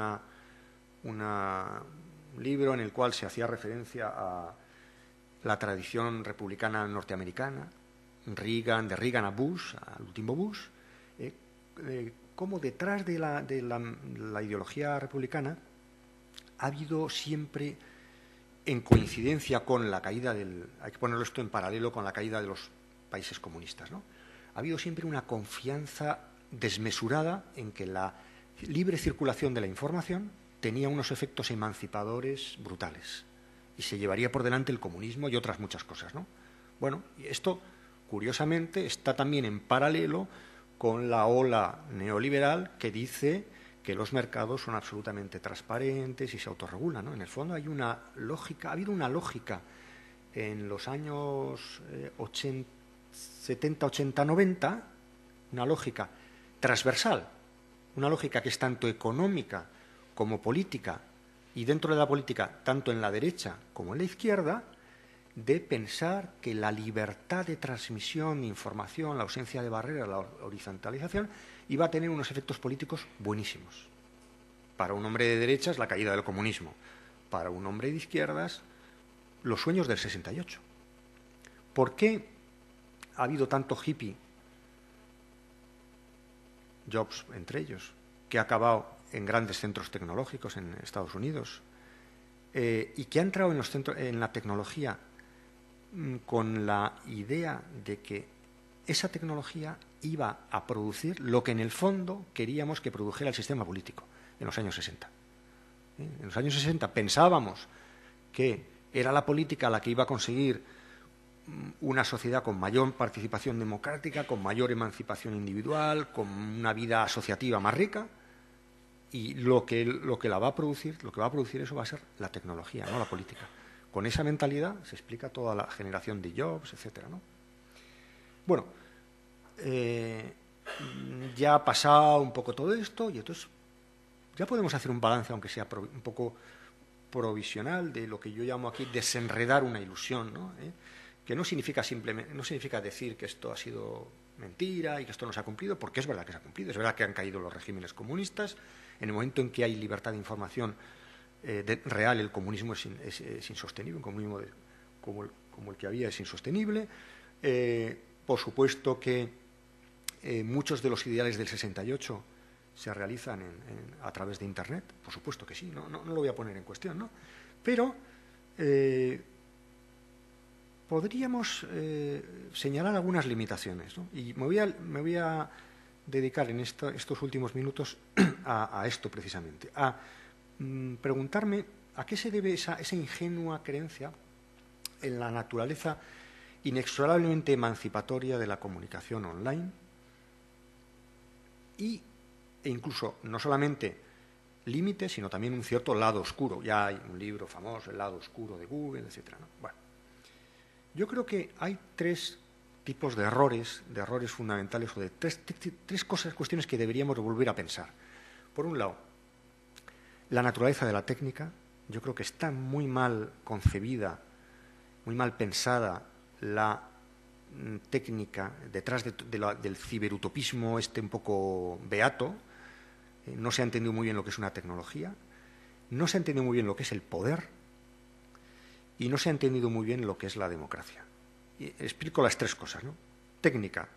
libro en el cual se hacía referencia a la tradición republicana norteamericana, de Reagan a Bush, al último Bush, cómo detrás de la ideología republicana ha habido siempre, en coincidencia con la caída hay que ponerlo esto en paralelo con la caída de los países comunistas, ¿no? Ha habido siempre una confianza desmesurada en que la libre circulación de la información tenía unos efectos emancipadores brutales y se llevaría por delante el comunismo y otras muchas cosas, ¿no? Bueno, y esto, curiosamente, está también en paralelo con la ola neoliberal que dice que los mercados son absolutamente transparentes y se autorregulan, ¿no? En el fondo hay una lógica, ha habido una lógica en los años 70, 80, 90, una lógica transversal, una lógica que es tanto económica como política, y dentro de la política, tanto en la derecha como en la izquierda, de pensar que la libertad de transmisión de información, la ausencia de barreras, la horizontalización, iba a tener unos efectos políticos buenísimos. Para un hombre de derechas, la caída del comunismo. Para un hombre de izquierdas, los sueños del 68. ¿Por qué ha habido tanto hippie, Jobs entre ellos, que ha acabado en grandes centros tecnológicos en Estados Unidos y que ha entrado en la tecnología con la idea de que esa tecnología iba a producir lo que en el fondo queríamos que produjera el sistema político en los años 60. En los años 60 pensábamos que era la política la que iba a conseguir una sociedad con mayor participación democrática, con mayor emancipación individual, con una vida asociativa más rica, y lo que va a producir eso va a ser la tecnología, no la política. Con esa mentalidad se explica toda la generación de Jobs, etcétera, ¿no? Bueno, ya ha pasado un poco todo esto y entonces ya podemos hacer un balance, aunque sea un poco provisional, de lo que yo llamo aquí desenredar una ilusión, ¿no? Que no significa decir que esto ha sido mentira y que esto no se ha cumplido, porque es verdad que se ha cumplido, es verdad que han caído los regímenes comunistas. En el momento en que hay libertad de información real, el comunismo es insostenible, un comunismo como el que había es insostenible. Por supuesto que muchos de los ideales del 68 se realizan a través de Internet, por supuesto que sí, no lo voy a poner en cuestión, ¿no? Pero podríamos señalar algunas limitaciones, ¿no? Y me voy a dedicar en estos últimos minutos a esto precisamente, a preguntarme a qué se debe esa ingenua creencia en la naturaleza inexorablemente emancipatoria de la comunicación online e incluso no solamente límites, sino también un cierto lado oscuro. Ya hay un libro famoso, El lado oscuro de Google, etc., ¿no? Bueno, yo creo que hay tres tipos de errores fundamentales, o de tres cuestiones que deberíamos volver a pensar. Por un lado, la naturaleza de la técnica. Yo creo que está muy mal concebida, muy mal pensada la técnica detrás del ciberutopismo un poco beato. No se ha entendido muy bien lo que es una tecnología, no se ha entendido muy bien lo que es el poder y no se ha entendido muy bien lo que es la democracia. Y explico las tres cosas, ¿no? Técnica.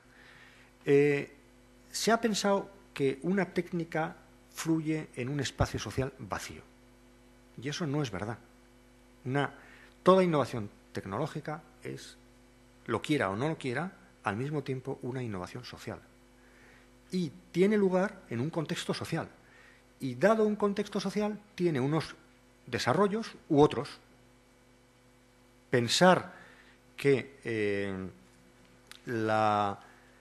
Se ha pensado que una técnica fluye en un espacio social vacío. Y eso no es verdad. Toda innovación tecnológica es, lo quiera o no lo quiera, al mismo tiempo una innovación social. Y tiene lugar en un contexto social. Y dado un contexto social, tiene unos desarrollos u otros. Pensar que la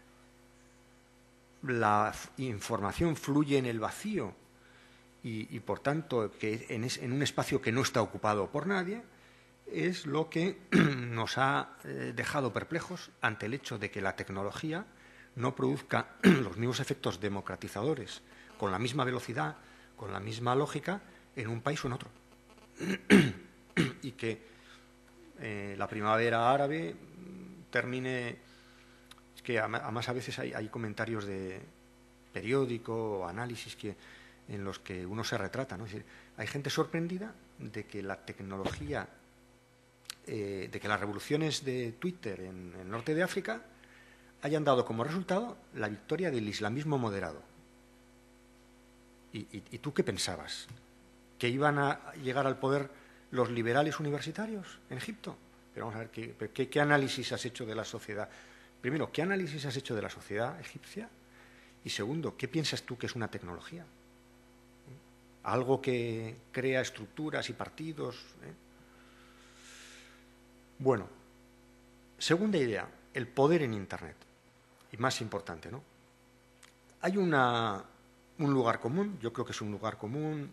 información fluye en el vacío y por tanto, que en un espacio que no está ocupado por nadie, es lo que nos ha dejado perplejos ante el hecho de que la tecnología no produzca los mismos efectos democratizadores con la misma velocidad, con la misma lógica, en un país o en otro. Y que la primavera árabe termine... Es que además a veces hay comentarios de periódico o análisis en los que uno se retrata, ¿no? Es decir, hay gente sorprendida de que la tecnología, de que las revoluciones de Twitter en el norte de África hayan dado como resultado la victoria del islamismo moderado. ¿Y tú qué pensabas? ¿Que iban a llegar al poder los liberales universitarios en Egipto? Pero vamos a ver, ¿qué análisis has hecho de la sociedad? Primero, ¿qué análisis has hecho de la sociedad egipcia? Y segundo, ¿qué piensas tú que es una tecnología? Algo que crea estructuras y partidos. Bueno, segunda idea, el poder en Internet. Y más importante, ¿no? Hay un lugar común, yo creo que es un lugar común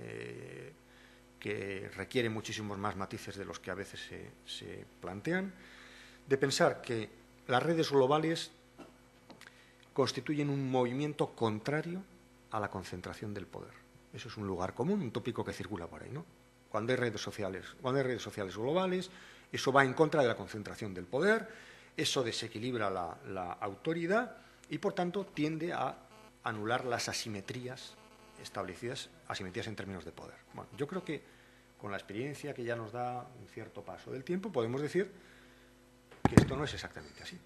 que requiere muchísimos más matices de los que a veces se plantean, de pensar que las redes globales constituyen un movimiento contrario a la concentración del poder. Eso es un lugar común, un tópico que circula por ahí, ¿no? Cuando hay redes sociales globales, eso va en contra de la concentración del poder, eso desequilibra la autoridad y, por tanto, tiende a anular las asimetrías establecidas, asimetrías en términos de poder. Bueno, yo creo que con la experiencia que ya nos da un cierto paso del tiempo, podemos decir que esto no es exactamente así.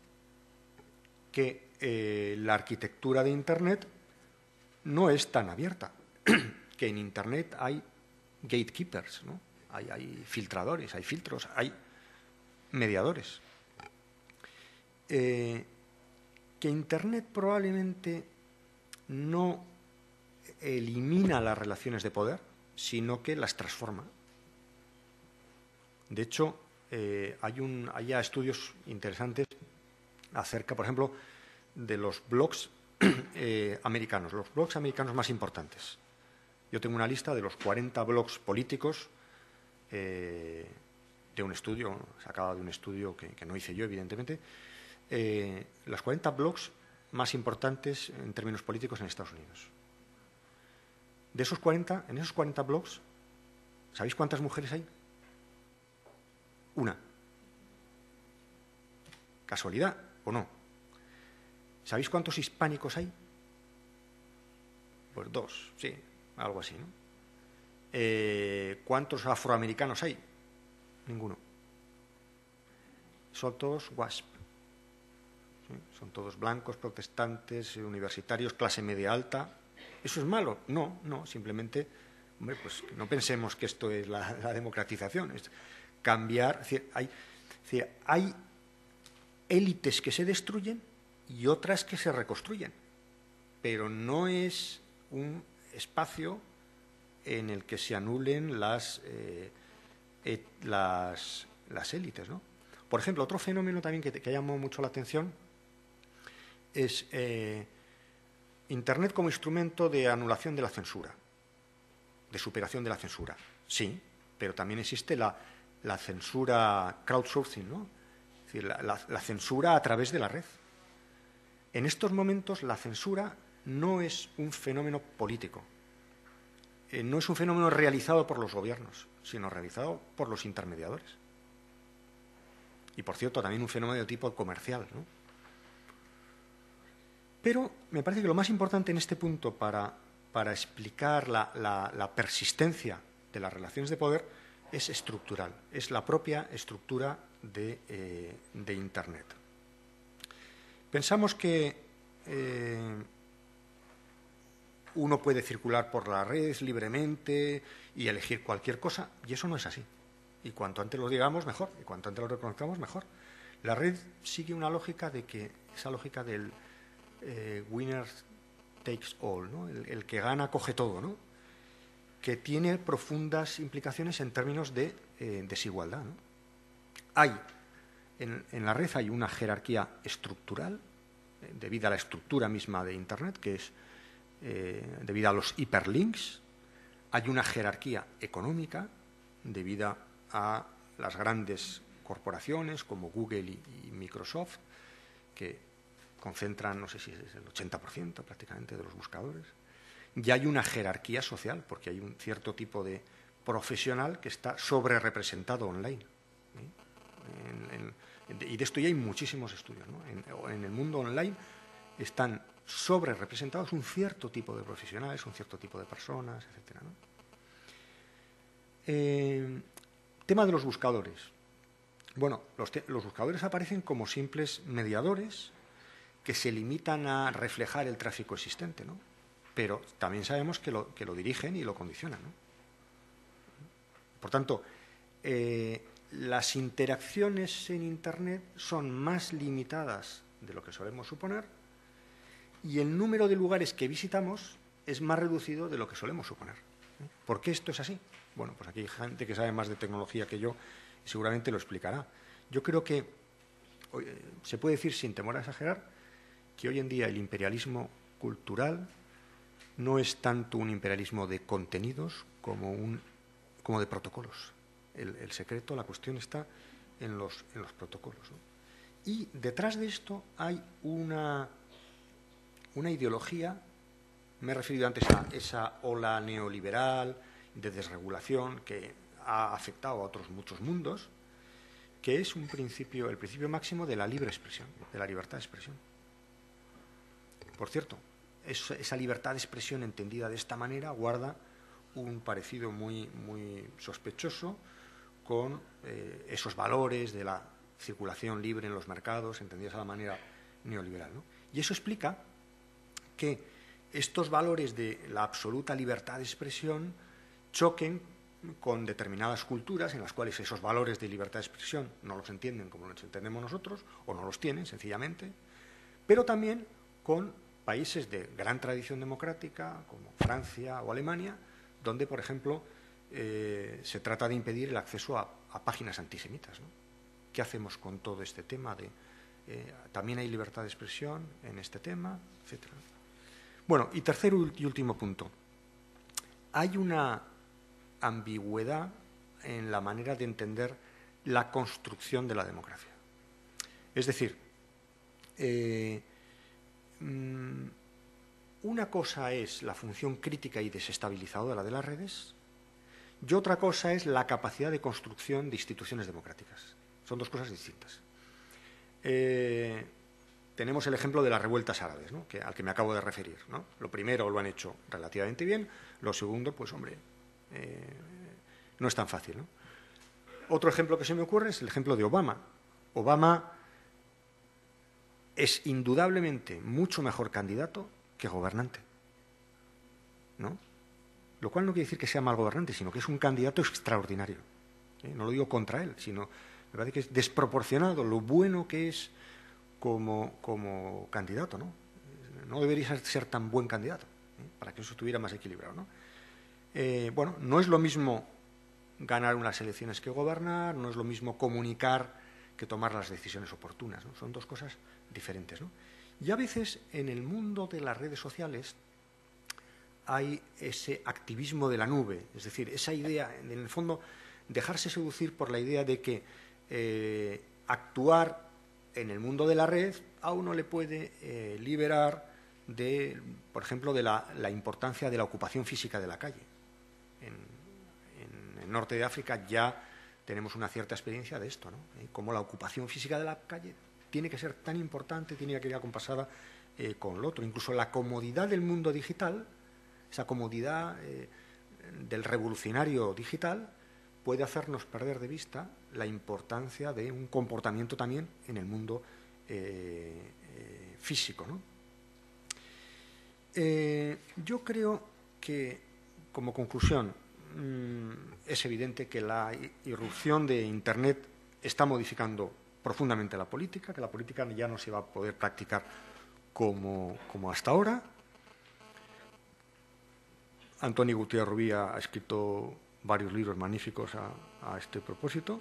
Que la arquitectura de Internet no es tan abierta, que en Internet hay gatekeepers, ¿no? Hay filtradores, hay filtros, hay mediadores. Que Internet probablemente no elimina las relaciones de poder, sino que las transforma. De hecho, hay ya estudios interesantes acerca, por ejemplo, de los blogs americanos, los blogs americanos más importantes. Yo tengo una lista de los 40 blogs políticos de un estudio, sacado de un estudio que no hice yo, evidentemente, los 40 blogs más importantes en términos políticos en Estados Unidos. En esos 40 blogs, ¿sabéis cuántas mujeres hay? Una. ¿Casualidad o no? ¿Sabéis cuántos hispánicos hay? Pues 2, sí, algo así, ¿no? ¿Cuántos afroamericanos hay? Ninguno. Son todos WASP. ¿Sí? Son todos blancos, protestantes, universitarios, clase media alta. ¿Eso es malo? No, simplemente, hombre, pues no pensemos que esto es la democratización, es cambiar. Es decir, hay élites que se destruyen y otras que se reconstruyen. pero no es un espacio en el que se anulen las élites, ¿no? Por ejemplo, otro fenómeno también que llamó mucho la atención es Internet como instrumento de anulación de la censura, de superación de la censura. Sí, pero también existe la censura crowdsourcing, ¿no? Es decir, la censura a través de la red. En estos momentos la censura no es un fenómeno político, no es un fenómeno realizado por los gobiernos, sino realizado por los intermediadores. Y, por cierto, también un fenómeno de tipo comercial, ¿no? Pero me parece que lo más importante en este punto para explicar la persistencia de las relaciones de poder es estructural, es la propia estructura de Internet. Pensamos que uno puede circular por la red libremente y elegir cualquier cosa, y eso no es así. Y cuanto antes lo digamos, mejor, y cuanto antes lo reconozcamos, mejor. La red sigue una lógica esa lógica del winner takes all, ¿no? El que gana coge todo, ¿no? Que tiene profundas implicaciones en términos de desigualdad, ¿no? En la red hay una jerarquía estructural, debido a la estructura misma de Internet, que es debido a los hiperlinks. Hay una jerarquía económica, debido a las grandes corporaciones como Google y Microsoft, que concentran, no sé si es el 80% prácticamente de los buscadores. Y hay una jerarquía social, porque hay un cierto tipo de profesional que está sobre representado online. Y de esto ya hay muchísimos estudios, ¿no? En el mundo online están sobre representados un cierto tipo de profesionales, un cierto tipo de personas, etc., ¿no? Tema de los buscadores. Bueno, los buscadores aparecen como simples mediadores que se limitan a reflejar el tráfico existente, ¿no? Pero también sabemos que lo dirigen y lo condicionan, ¿no? Por tanto, las interacciones en Internet son más limitadas de lo que solemos suponer y el número de lugares que visitamos es más reducido de lo que solemos suponer. ¿Por qué esto es así? Bueno, pues aquí hay gente que sabe más de tecnología que yo y seguramente lo explicará. Yo creo que se puede decir, sin temor a exagerar, que hoy en día el imperialismo cultural no es tanto un imperialismo de contenidos como de protocolos. El secreto, la cuestión está en los protocolos, ¿no? Y detrás de esto hay una ideología, me he referido antes a esa ola neoliberal de desregulación que ha afectado a otros muchos mundos, que es el principio máximo de la libre expresión, de la libertad de expresión. Por cierto, esa libertad de expresión entendida de esta manera guarda un parecido muy, muy sospechoso con esos valores de la circulación libre en los mercados, entendidos a la manera neoliberal, ¿no? Y eso explica que estos valores de la absoluta libertad de expresión choquen con determinadas culturas en las cuales esos valores de libertad de expresión no los entienden como los entendemos nosotros, o no los tienen, sencillamente, pero también con países de gran tradición democrática, como Francia o Alemania, donde, por ejemplo, se trata de impedir el acceso a páginas antisemitas, ¿no? ¿Qué hacemos con todo este tema también hay libertad de expresión en este tema, etcétera? Bueno, y tercer y último punto. Hay una ambigüedad en la manera de entender la construcción de la democracia. Es decir, una cosa es la función crítica y desestabilizadora de las redes y otra cosa es la capacidad de construcción de instituciones democráticas. Son dos cosas distintas. Tenemos el ejemplo de las revueltas árabes, ¿no? Al que me acabo de referir, ¿no? Lo primero lo han hecho relativamente bien, lo segundo, pues hombre, no es tan fácil, ¿no? Otro ejemplo que se me ocurre es el ejemplo de Obama. Obama es indudablemente mucho mejor candidato que gobernante, ¿no? Lo cual no quiere decir que sea mal gobernante, sino que es un candidato extraordinario. No lo digo contra él, sino me parece que es desproporcionado lo bueno que es como candidato, ¿no? no debería ser tan buen candidato, para que eso estuviera más equilibrado, ¿no? Bueno, no es lo mismo ganar unas elecciones que gobernar, no es lo mismo comunicar que tomar las decisiones oportunas, ¿no? Son dos cosas diferentes, ¿no? Y a veces en el mundo de las redes sociales hay ese activismo de la nube, es decir, esa idea, en el fondo, dejarse seducir por la idea de que actuar en el mundo de la red a uno le puede liberar de, por ejemplo, de la importancia de la ocupación física de la calle. En el norte de África ya tenemos una cierta experiencia de esto, ¿no? Como la ocupación física de la calle tiene que ser tan importante, tiene que ir acompasada con lo otro. Incluso la comodidad del mundo digital, esa comodidad del revolucionario digital, puede hacernos perder de vista la importancia de un comportamiento también en el mundo físico, ¿no? Yo creo que, como conclusión, es evidente que la irrupción de Internet está modificando profundamente la política, que la política ya no se va a poder practicar como hasta ahora. Antoni Gutiérrez Rubí ha escrito varios libros magníficos a este propósito,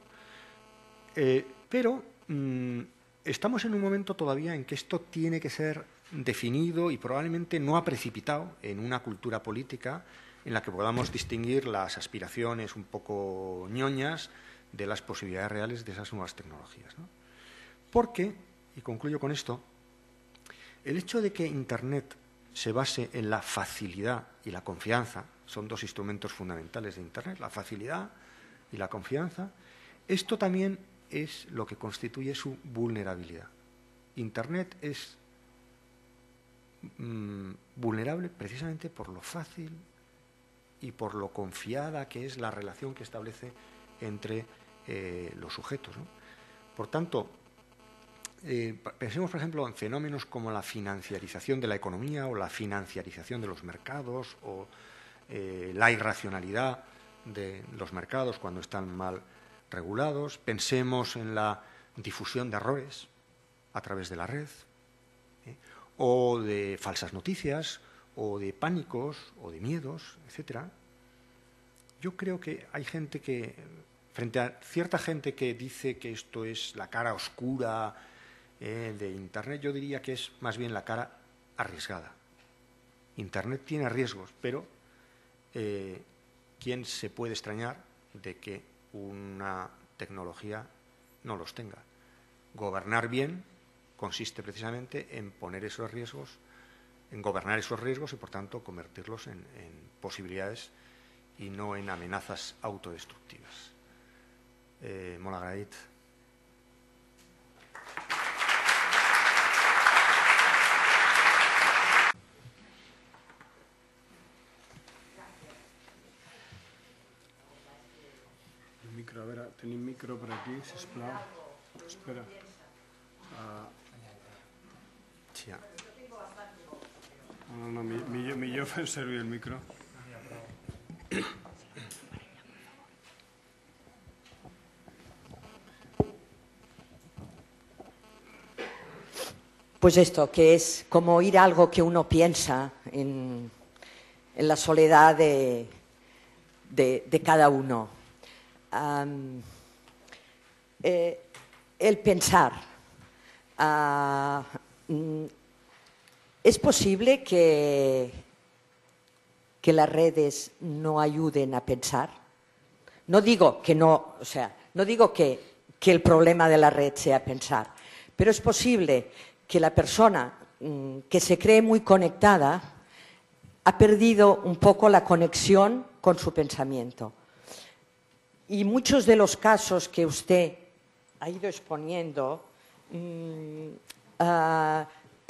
pero estamos en un momento todavía en que esto tiene que ser definido y probablemente no ha precipitado en una cultura política en la que podamos distinguir las aspiraciones un poco ñoñas de las posibilidades reales de esas nuevas tecnologías, ¿no? Porque, y concluyo con esto, el hecho de que Internet se base en la facilidad y la confianza, son dos instrumentos fundamentales de Internet, la facilidad y la confianza, esto también es lo que constituye su vulnerabilidad. Internet es vulnerable precisamente por lo fácil y por lo confiada que es la relación que establece entre los sujetos, ¿no? Por tanto, pensemos, por ejemplo, en fenómenos como la financiarización de la economía o la financiarización de los mercados o la irracionalidad de los mercados cuando están mal regulados. Pensemos en la difusión de errores a través de la red, o de falsas noticias, o de pánicos, o de miedos, etcétera. Yo creo que hay gente que, frente a cierta gente que dice que esto es la cara oscura de Internet, yo diría que es más bien la cara arriesgada. Internet tiene riesgos, pero ¿quién se puede extrañar de que una tecnología no los tenga? Gobernar bien consiste precisamente en poner esos riesgos, en gobernar esos riesgos y, por tanto, convertirlos en posibilidades y no en amenazas autodestructivas. Molt agraït. El micro, a veure, tenim micro per aquí, sisplau. Espera. Sí, ja. No, millor fem servir el micro. Pues esto, que es como oír algo que uno piensa en la soledad de cada uno. El pensar. ¿Es posible que las redes no ayuden a pensar? No digo que no, o sea, no digo que el problema de la red sea pensar, pero es posible que la persona que se cree muy conectada ha perdido un poco la conexión con su pensamiento. Y muchos de los casos que usted ha ido exponiendo para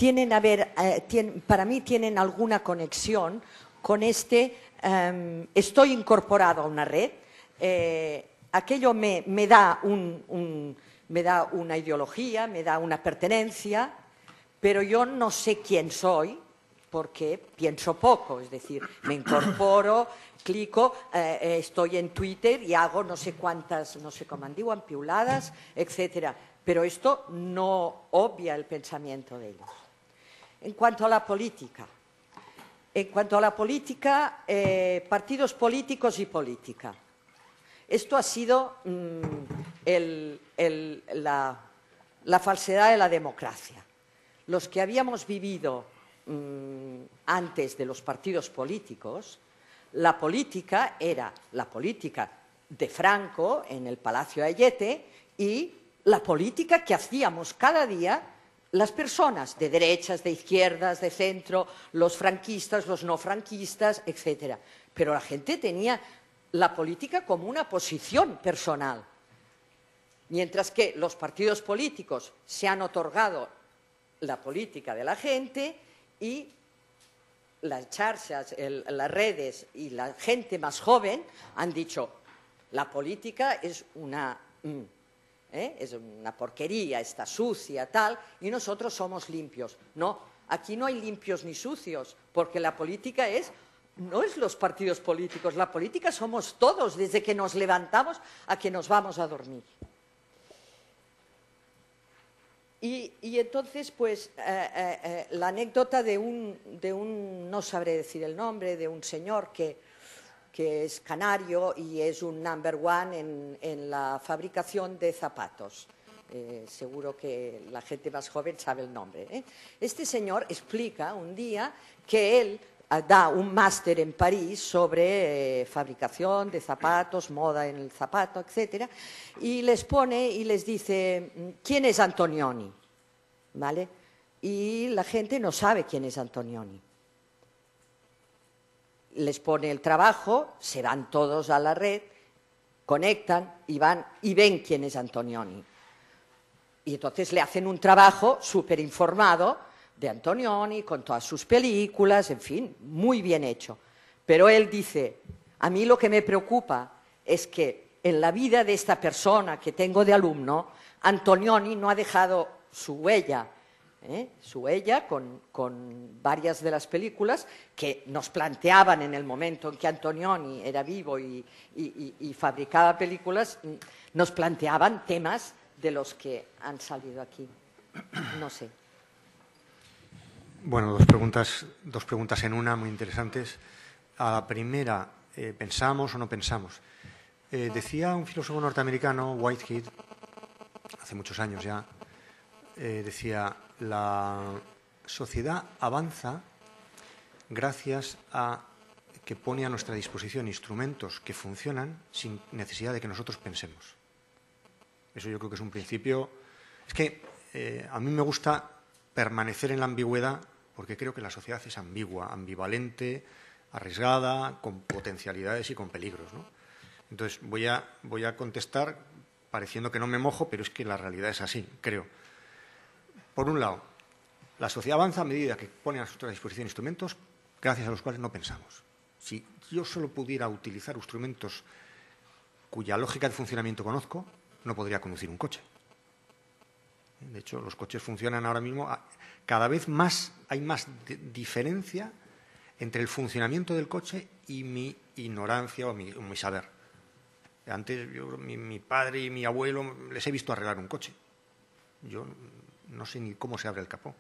mí tienen alguna conexión con estoy incorporado a una red, aquello me da una ideología, me da una pertenencia, pero yo no sé quién soy porque pienso poco, es decir, me incorporo, clico, estoy en Twitter y hago no sé cuántas, no sé cómo diuen, piulades, etcétera. Pero esto no obvia el pensamiento de ellos. En cuanto a la política, partidos políticos y política. Esto ha sido la falsedad de la democracia. Los que habíamos vivido antes de los partidos políticos, la política era la política de Franco en el Palacio Ayete y la política que hacíamos cada día las personas de derechas, de izquierdas, de centro, los franquistas, los no franquistas, etc. Pero la gente tenía la política como una posición personal, mientras que los partidos políticos se han otorgado la política de la gente y las charchas, las redes y la gente más joven han dicho la política es una porquería, está sucia, tal, y nosotros somos limpios. No, aquí no hay limpios ni sucios, porque la política no es los partidos políticos, la política somos todos, desde que nos levantamos a que nos vamos a dormir. Y entonces, pues, la anécdota de un, no sabré decir el nombre, de un señor que es canario y es un number one en la fabricación de zapatos. Seguro que la gente más joven sabe el nombre. Este señor explica un día que él da un máster en París sobre fabricación de zapatos, moda en el zapato, etc. Y les pone y les dice, ¿quién es Antonioni? ¿Vale? Y la gente no sabe quién es Antonioni. Les pone el trabajo, se van todos a la red, conectan y van y ven quién es Antonioni. Y entonces le hacen un trabajo súper informado de Antonioni, con todas sus películas, en fin, muy bien hecho. Pero él dice, a mí lo que me preocupa es que en la vida de esta persona que tengo de alumno, Antonioni no ha dejado su huella con varias de las películas que nos planteaban en el momento en que Antonioni era vivo y fabricaba películas, nos planteaban temas de los que han salido aquí. No sé. Bueno, dos preguntas en una muy interesantes. A la primera, ¿pensamos o no pensamos? Decía un filósofo norteamericano, Whitehead, hace muchos años ya, decía, la sociedad avanza gracias a que pone a nuestra disposición instrumentos que funcionan sin necesidad de que nosotros pensemos. Eso yo creo que es un principio. Es que a mí me gusta permanecer en la ambigüedad porque creo que la sociedad es ambigua, ambivalente, arriesgada, con potencialidades y con peligros, ¿no? Entonces voy a contestar pareciendo que no me mojo, pero es que la realidad es así, creo. Por un lado, la sociedad avanza a medida que pone a nuestra disposición instrumentos gracias a los cuales no pensamos. Si yo solo pudiera utilizar instrumentos cuya lógica de funcionamiento conozco, no podría conducir un coche. De hecho, los coches funcionan ahora mismo. Cada vez más hay más diferencia entre el funcionamiento del coche y mi ignorancia o mi saber. Antes, mi padre y mi abuelo les he visto arreglar un coche. Yo no sé ni cómo se abre el capó.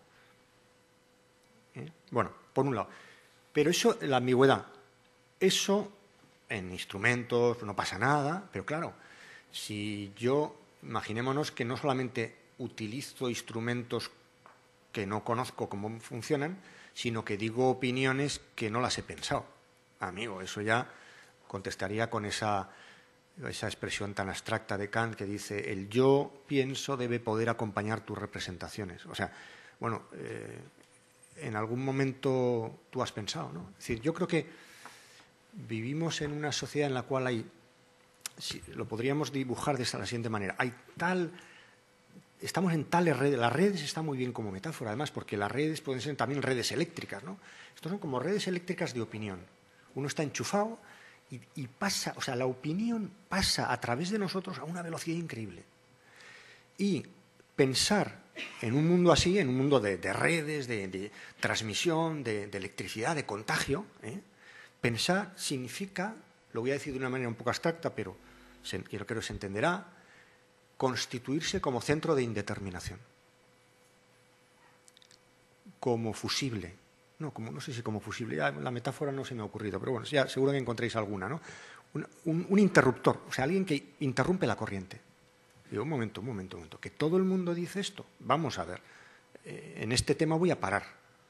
Bueno, por un lado. Pero eso, la ambigüedad, eso en instrumentos no pasa nada, pero claro, si yo, imaginémonos que no solamente utilizo instrumentos que no conozco cómo funcionan, sino que digo opiniones que no las he pensado. Amigo, eso ya contestaría con esa expresión tan abstracta de Kant que dice el yo pienso debe poder acompañar tus representaciones. O sea, bueno, en algún momento tú has pensado, ¿no? Es decir, yo creo que vivimos en una sociedad en la cual hay, lo podríamos dibujar de la siguiente manera, estamos en tales redes, las redes están muy bien como metáfora, además, porque las redes pueden ser también redes eléctricas, ¿no? Estos son como redes eléctricas de opinión. Uno está enchufado y pasa, o sea, la opinión pasa a través de nosotros a una velocidad increíble. Y pensar en un mundo así, en un mundo de redes, de transmisión, de electricidad, de contagio, pensar significa, lo voy a decir de una manera un poco abstracta, pero creo que se entenderá, constituirse como centro de indeterminación. como fusible. No sé si como fusible, ya la metáfora no se me ha ocurrido, pero bueno, ya seguro que encontréis alguna, ¿no? Un interruptor, o sea, alguien que interrumpe la corriente. Digo, un momento, que todo el mundo dice esto. Vamos a ver, en este tema voy a parar.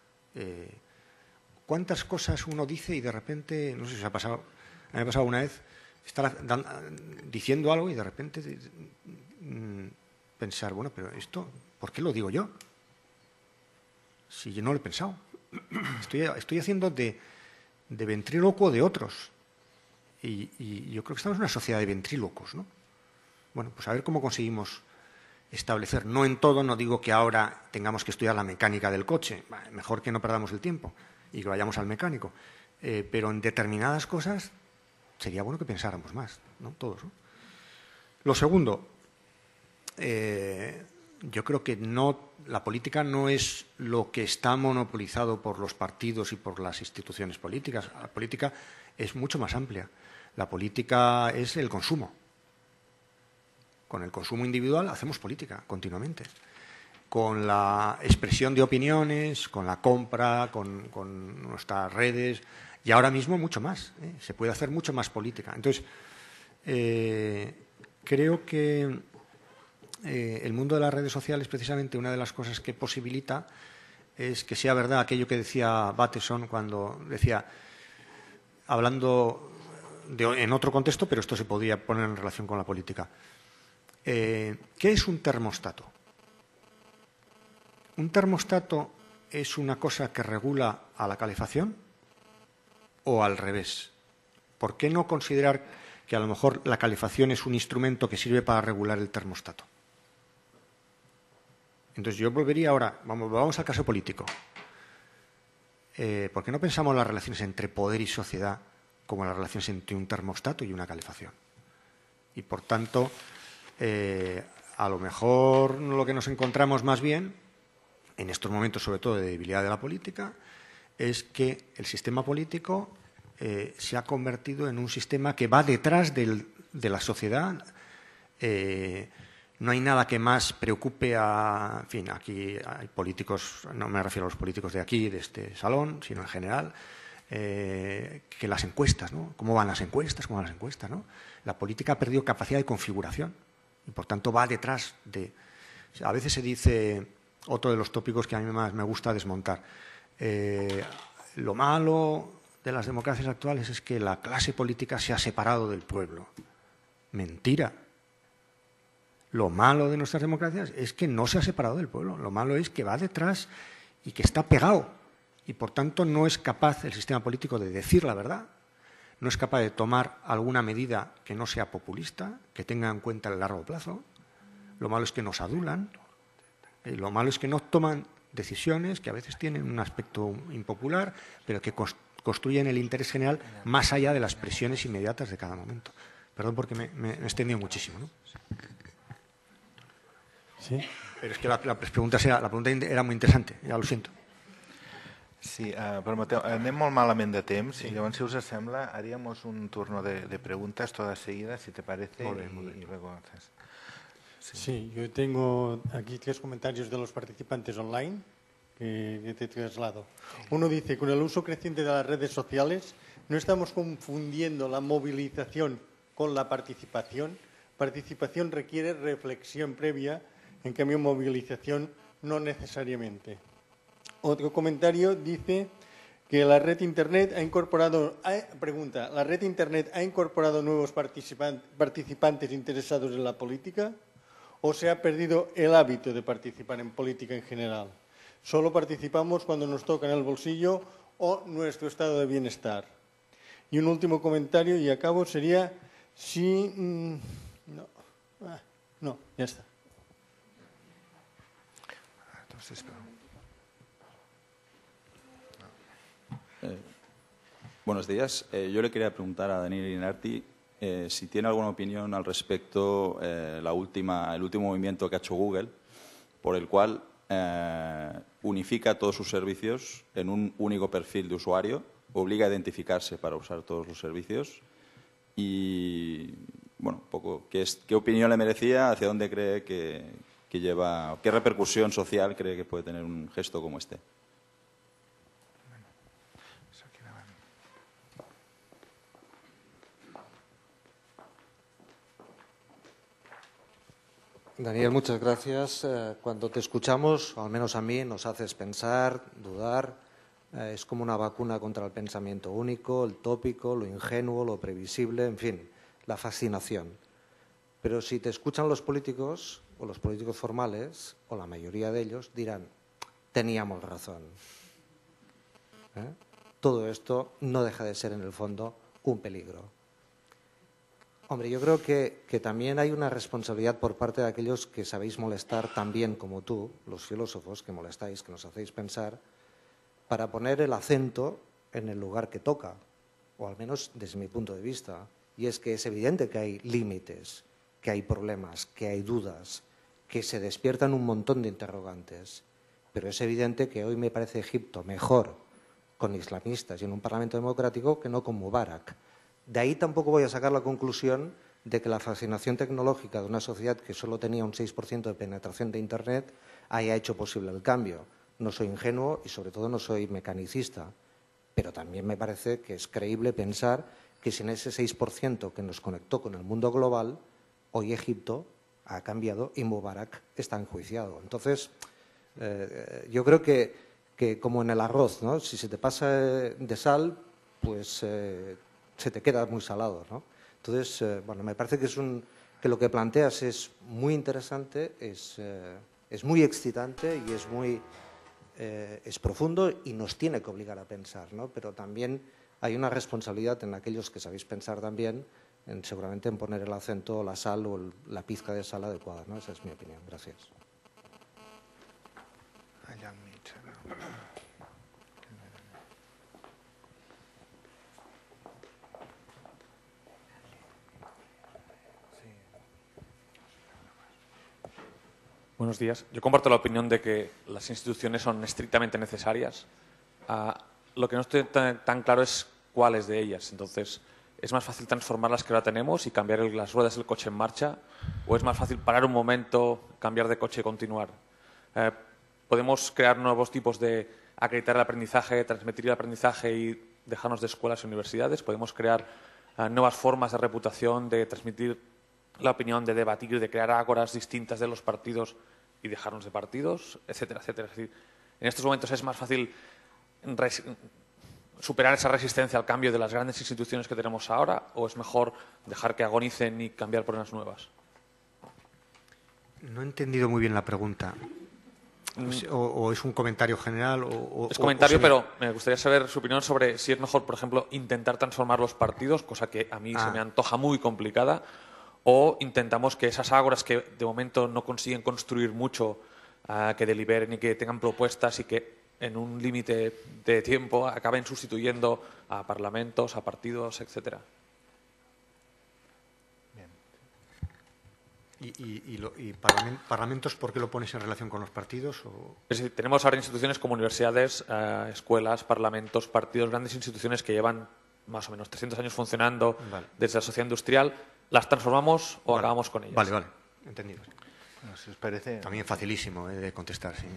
¿Cuántas cosas uno dice y de repente, no sé si os ha pasado, a mí me ha pasado una vez, estar diciendo algo y de repente pensar, bueno, pero esto, ¿por qué lo digo yo? Si yo no lo he pensado. Estoy haciendo de ventrílocuo de otros. Y yo creo que estamos en una sociedad de ventrílocos, ¿no? Bueno, pues a ver cómo conseguimos establecer, no en todo, no digo que ahora tengamos que estudiar la mecánica del coche, mejor que no perdamos el tiempo y que vayamos al mecánico, pero en determinadas cosas sería bueno que pensáramos más, ¿no? Todos, ¿no? Lo segundo, yo creo que la política no es lo que está monopolizado por los partidos y por las instituciones políticas. La política es mucho más amplia. La política es el consumo. Con el consumo individual hacemos política continuamente. Con la expresión de opiniones, con la compra, con nuestras redes y ahora mismo mucho más. Se puede hacer mucho más política. Entonces, creo que el mundo de las redes sociales, precisamente, una de las cosas que posibilita es que sea verdad aquello que decía Bateson cuando decía, hablando en otro contexto, pero esto se podría poner en relación con la política. ¿Qué es un termostato? ¿Un termostato es una cosa que regula a la calefacción o al revés? ¿Por qué no considerar que a lo mejor la calefacción es un instrumento que sirve para regular el termostato? Entonces yo volvería ahora, vamos al caso político. ¿Por qué no pensamos las relaciones entre poder y sociedad como las relaciones entre un termostato y una calefacción? Y por tanto, a lo mejor lo que nos encontramos más bien, en estos momentos sobre todo de debilidad de la política, es que el sistema político se ha convertido en un sistema que va detrás de la sociedad. No hay nada que más preocupe en fin, aquí hay políticos, no me refiero a los políticos de aquí, de este salón, sino en general, que las encuestas, ¿no? ¿Cómo van las encuestas? ¿No? La política ha perdido capacidad de configuración y, por tanto, va detrás de... A veces se dice, otro de los tópicos que a mí más me gusta desmontar, lo malo de las democracias actuales es que la clase política se ha separado del pueblo. Mentira. Lo malo de nuestras democracias es que no se ha separado del pueblo. Lo malo es que va detrás y que está pegado. Y, por tanto, no es capaz el sistema político de decir la verdad. No es capaz de tomar alguna medida que no sea populista, que tenga en cuenta el largo plazo. Lo malo es que nos adulan. Lo malo es que no toman decisiones que a veces tienen un aspecto impopular, pero que construyen el interés general más allá de las presiones inmediatas de cada momento. Perdón porque me he extendido muchísimo, ¿no? Sí. Però és que la pregunta era molt interessant, ja ho sento. Sí, permeteu, anem molt malament de temps i llavors, si us sembla, haríamos un turno de preguntas todas seguidas, si te parece, y luego haces. Sí, yo tengo aquí 3 comentarios de los participantes online que te traslado. Uno dice, con el uso creciente de las redes sociales, no estamos confundiendo la movilización con la participación. Participación requiere reflexión previa, en cambio movilización no necesariamente. Otro comentario dice que la red Internet ha incorporado nuevos participantes interesados en la política o se ha perdido el hábito de participar en política en general. Solo participamos cuando nos toca en el bolsillo o nuestro estado de bienestar. Y un último comentario y acabo sería si... no, ya está. Entonces, buenos días. Yo le quería preguntar a Daniel Inarti si tiene alguna opinión al respecto el último movimiento que ha hecho Google, por el cual unifica todos sus servicios en un único perfil de usuario, obliga a identificarse para usar todos los servicios y, bueno, un poco, ¿qué opinión le merecía? ¿Hacia dónde cree que lleva? ¿Qué repercusión social cree que puede tener un gesto como este? Daniel, muchas gracias. Cuando te escuchamos, al menos a mí, nos haces pensar, dudar. Es como una vacuna contra el pensamiento único, el tópico, lo ingenuo, lo previsible, en fin, la fascinación. Pero si te escuchan los políticos, o los políticos formales, o la mayoría de ellos, dirán, teníamos razón. Todo esto no deja de ser, en el fondo, un peligro. Hombre, yo creo que también hay una responsabilidad por parte de aquellos que sabéis molestar tan bien como tú, los filósofos que molestáis, que nos hacéis pensar, para poner el acento en el lugar que toca, o al menos desde mi punto de vista. Y es que es evidente que hay límites, que hay problemas, que hay dudas, que se despiertan un montón de interrogantes. Pero es evidente que hoy me parece Egipto mejor con islamistas y en un parlamento democrático que no con Mubarak. De ahí tampoco voy a sacar la conclusión de que la fascinación tecnológica de una sociedad que solo tenía un 6% de penetración de Internet haya hecho posible el cambio. No soy ingenuo y, sobre todo, no soy mecanicista. Pero también me parece que es creíble pensar que sin ese 6% que nos conectó con el mundo global, hoy Egipto ha cambiado y Mubarak está enjuiciado. Entonces, yo creo que como en el arroz, ¿no? Si se te pasa de sal, pues se te queda muy salado, ¿no? Entonces, bueno, me parece que lo que planteas es muy interesante, es muy excitante y es profundo y nos tiene que obligar a pensar, ¿no? Pero también hay una responsabilidad en aquellos que sabéis pensar también, seguramente en poner el acento, la sal o la pizca de sal adecuada, ¿no? Esa es mi opinión. Gracias. Buenos días. Yo comparto la opinión de que las instituciones son estrictamente necesarias. Lo que no estoy tan claro es cuáles de ellas. Entonces, ¿es más fácil transformar las que ahora tenemos y cambiar las ruedas del coche en marcha? ¿O es más fácil parar un momento, cambiar de coche y continuar? ¿Podemos crear nuevos tipos de acreditar el aprendizaje, transmitir el aprendizaje y dejarnos de escuelas y universidades? ¿Podemos crear nuevas formas de reputación, de transmitir la opinión, de debatir, de crear ágoras distintas de los partidos y dejarnos de partidos, etcétera, etcétera? Es decir, en estos momentos es más fácil superar esa resistencia al cambio de las grandes instituciones que tenemos ahora, o es mejor dejar que agonicen y cambiar por unas nuevas? No he entendido muy bien la pregunta. ¿O es un comentario general? Es comentario, pero me gustaría saber su opinión sobre si es mejor, por ejemplo, intentar transformar los partidos, cosa que a mí se me antoja muy complicada, o intentamos que esas ágoras que de momento no consiguen construir mucho, que deliberen y que tengan propuestas y que en un límite de tiempo acaben sustituyendo a parlamentos, a partidos, etcétera. ¿Y parlamentos por qué lo pones en relación con los partidos? Es decir, tenemos ahora instituciones como universidades, escuelas, parlamentos, partidos, grandes instituciones que llevan más o menos 300 años funcionando desde la sociedad industrial. ¿Las transformamos o acabamos con ellas? Vale, entendido. No, si os parece... También facilísimo de contestar, sí.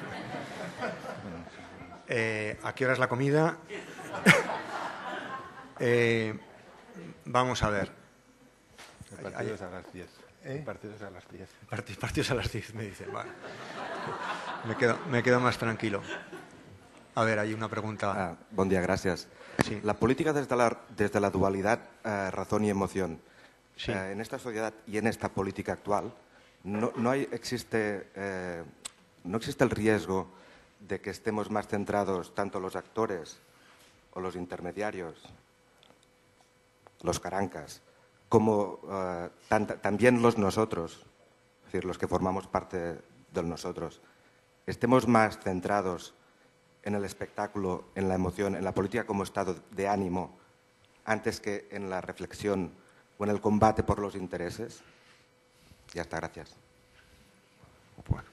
¿A qué hora es la comida? Vamos a ver. El partido es a las 10. El partido es a las 10. Partidos a las 10, me dicen. Vale. Me quedo más tranquilo. A ver, hay una pregunta. Buen día, gracias. Sí. La política desde la dualidad razón y emoción. Sí. En esta sociedad y en esta política actual no existe el riesgo de que estemos más centrados tanto los actores o los intermediarios, los carancas, como también los nosotros, es decir, los que formamos parte del nosotros, estemos más centrados en el espectáculo, en la emoción, en la política como estado de ánimo, antes que en la reflexión o en el combate por los intereses? Ya está, gracias. Bueno.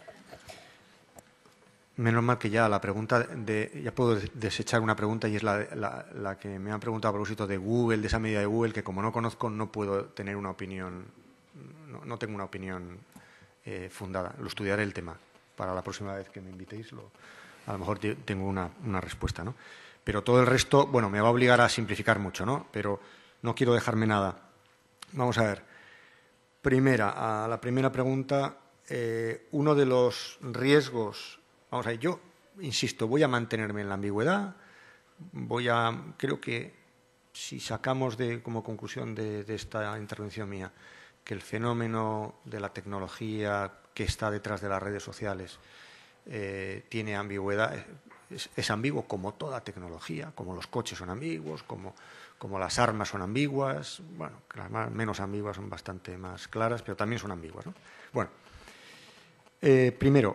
Menos mal que ya la pregunta ya puedo desechar una pregunta, y es la que me han preguntado a propósito de Google, de esa medida de Google, que como no conozco no puedo tener una opinión, no tengo una opinión fundada. Lo estudiaré el tema. Para la próxima vez que me invitéis, a lo mejor tengo una respuesta, ¿no? Pero todo el resto, bueno, me va a obligar a simplificar mucho, ¿no? Pero no quiero dejarme nada. Vamos a ver. A la primera pregunta, uno de los riesgos, vamos a ver, yo insisto, voy a mantenerme en la ambigüedad, creo que si sacamos como conclusión de esta intervención mía que el fenómeno de la tecnología que está detrás de las redes sociales tiene ambigüedad, es ambiguo como toda tecnología, como los coches son ambiguos, como las armas son ambiguas, bueno, las menos ambiguas son bastante más claras, pero también son ambiguas, ¿no? Bueno, primero,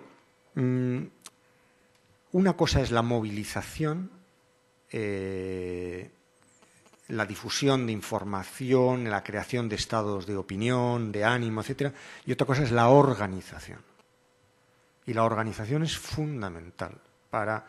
una cosa es la movilización, la difusión de información, la creación de estados de opinión, de ánimo, etcétera, y otra cosa es la organización. Y la organización es fundamental para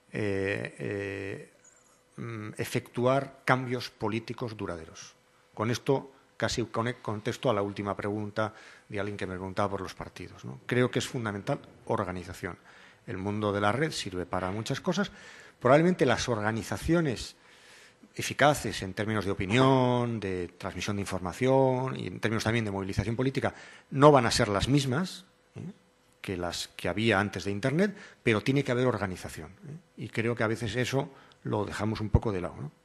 efectuar cambios políticos duraderos. Con esto casi contesto a la última pregunta de alguien que me preguntaba por los partidos, ¿no? Creo que es fundamental organización. El mundo de la red sirve para muchas cosas. Probablemente las organizaciones eficaces en términos de opinión, de transmisión de información y en términos también de movilización política no van a ser las mismas que las que había antes de Internet, pero tiene que haber organización. Y creo que a veces eso lo dejamos un poco de lado, ¿no?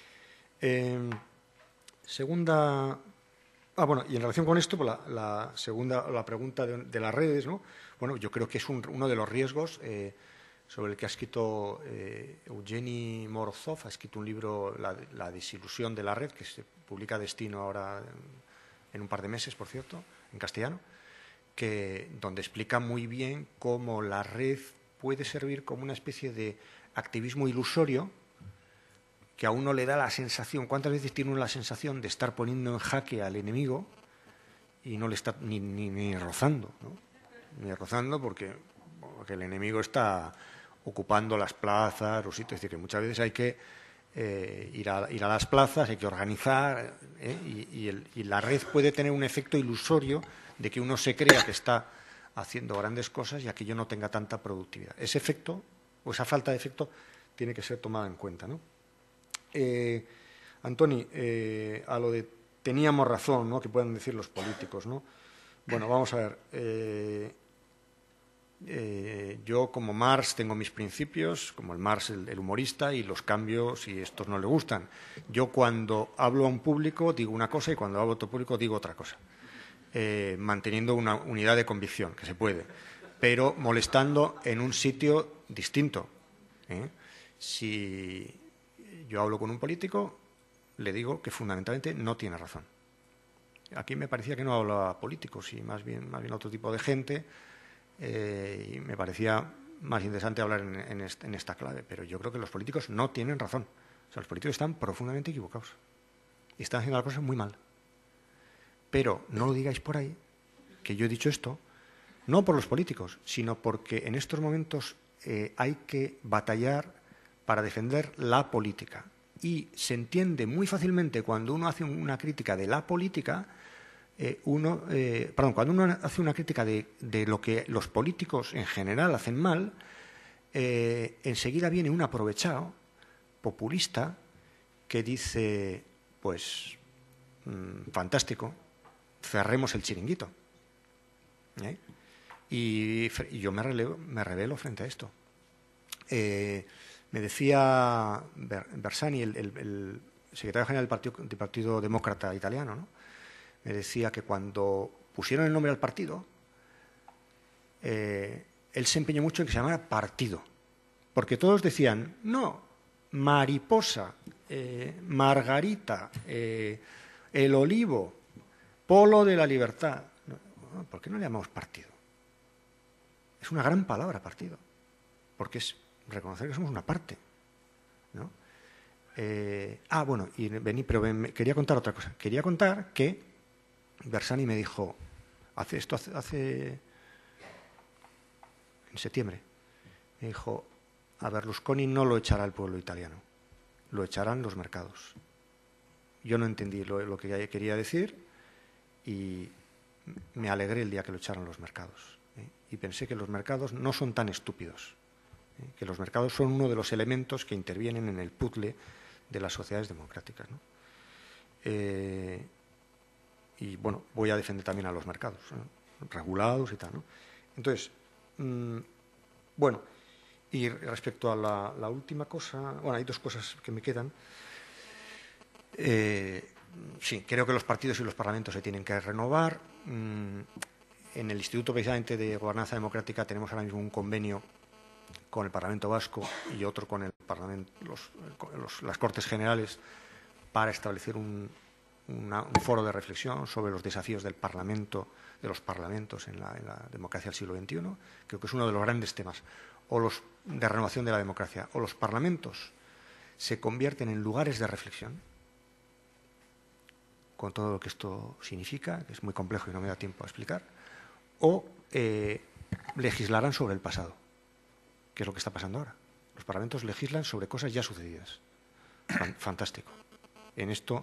Segunda... bueno, y en relación con esto, pues la pregunta de las redes, ¿no? Bueno, yo creo que es uno de los riesgos sobre el que ha escrito Eugeni Morozov, ha escrito un libro, La desilusión de la red, que se publica a Destino ahora en un par de meses, por cierto, en castellano, donde explica muy bien cómo la red puede servir como una especie de activismo ilusorio que a uno le da la sensación, ¿cuántas veces tiene uno la sensación de estar poniendo en jaque al enemigo y no le está ni rozando, ¿no? Ni rozando porque el enemigo está ocupando las plazas, los sitios, es decir, que muchas veces hay que ir a las plazas, hay que organizar, y la red puede tener un efecto ilusorio de que uno se crea que está haciendo grandes cosas y aquello no tenga tanta productividad. Ese efecto, o esa falta de efecto, tiene que ser tomada en cuenta, ¿no? Antoni, a lo de teníamos razón, ¿no?, que puedan decir los políticos, ¿no? Bueno, vamos a ver. Yo, como Marx, tengo mis principios, como el Marx, el humorista, y los cambio si estos no le gustan. Yo, cuando hablo a un público, digo una cosa, y cuando hablo a otro público, digo otra cosa. Manteniendo una unidad de convicción, que se puede, pero molestando en un sitio distinto. Si yo hablo con un político, le digo que fundamentalmente no tiene razón. Aquí me parecía que no hablaba a políticos, y más bien a otro tipo de gente, y me parecía más interesante hablar en esta clave, pero yo creo que los políticos no tienen razón. O sea, los políticos están profundamente equivocados y están haciendo las cosas muy mal. Pero no lo digáis por ahí, que yo he dicho esto, no por los políticos, sino porque en estos momentos hay que batallar para defender la política. Y se entiende muy fácilmente cuando uno hace una crítica de la política, cuando uno hace una crítica de lo que los políticos en general hacen mal, enseguida viene un aprovechado populista que dice, pues, fantástico, cerremos el chiringuito. Y yo me revelo frente a esto. Me decía Bersani, el secretario general del Partido Demócrata italiano, ¿no?, me decía que cuando pusieron el nombre al partido, él se empeñó mucho en que se llamara partido, porque todos decían, no, mariposa, margarita, el olivo, polo de la libertad. No, ¿por qué no le llamamos partido? Es una gran palabra, partido, porque es reconocer que somos una parte, ¿no? Bueno, pero quería contar otra cosa. Quería contar que Bersani me dijo, hace en septiembre, me dijo, a Berlusconi no lo echará el pueblo italiano, lo echarán los mercados. Yo no entendí lo que quería decir y me alegré el día que lo echaron los mercados. Y pensé que los mercados no son tan estúpidos, que los mercados son uno de los elementos que intervienen en el puzzle de las sociedades democráticas, ¿no? Y, bueno, voy a defender también a los mercados, regulados y tal, ¿no? Entonces, bueno, y respecto a la última cosa, bueno, hay dos cosas que me quedan. Sí, creo que los partidos y los parlamentos se tienen que renovar. En el Instituto precisamente de Gobernanza Democrática tenemos ahora mismo un convenio con el Parlamento Vasco y otro con el Parlamento, las Cortes Generales, para establecer un foro de reflexión sobre los desafíos del Parlamento, de los parlamentos en la democracia del siglo XXI. Creo que es uno de los grandes temas, o los de renovación de la democracia. O los parlamentos se convierten en lugares de reflexión, con todo lo que esto significa, que es muy complejo y no me da tiempo a explicar, o legislarán sobre el pasado, que es lo que está pasando ahora. Los parlamentos legislan sobre cosas ya sucedidas. Fantástico. En esto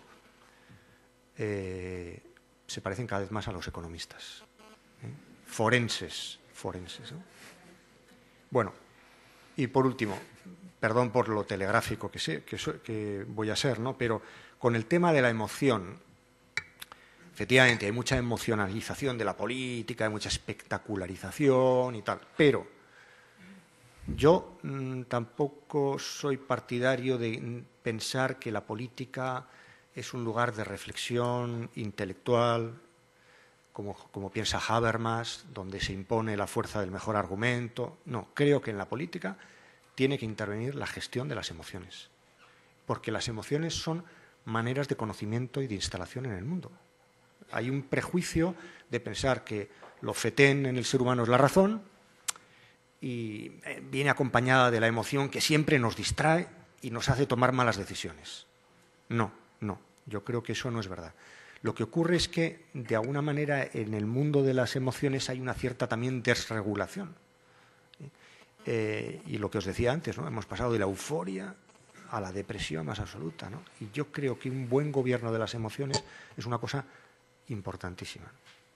se parecen cada vez más a los economistas. Forenses, ¿no? Bueno, y por último, perdón por lo telegráfico que voy a ser, ¿no? Pero con el tema de la emoción, efectivamente hay mucha emocionalización de la política, hay mucha espectacularización y tal, pero yo tampoco soy partidario de pensar que la política es un lugar de reflexión intelectual, como piensa Habermas, donde se impone la fuerza del mejor argumento. No, creo que en la política tiene que intervenir la gestión de las emociones, porque las emociones son maneras de conocimiento y de instalación en el mundo. Hay un prejuicio de pensar que lo fetén en el ser humano es la razón y viene acompañada de la emoción que siempre nos distrae y nos hace tomar malas decisiones. No, yo creo que eso no es verdad. Lo que ocurre es que, de alguna manera, en el mundo de las emociones hay una cierta también desregulación. Y lo que os decía antes, ¿no? Hemos pasado de la euforia a la depresión más absoluta, ¿no? Y yo creo que un buen gobierno de las emociones es una cosa importantísima.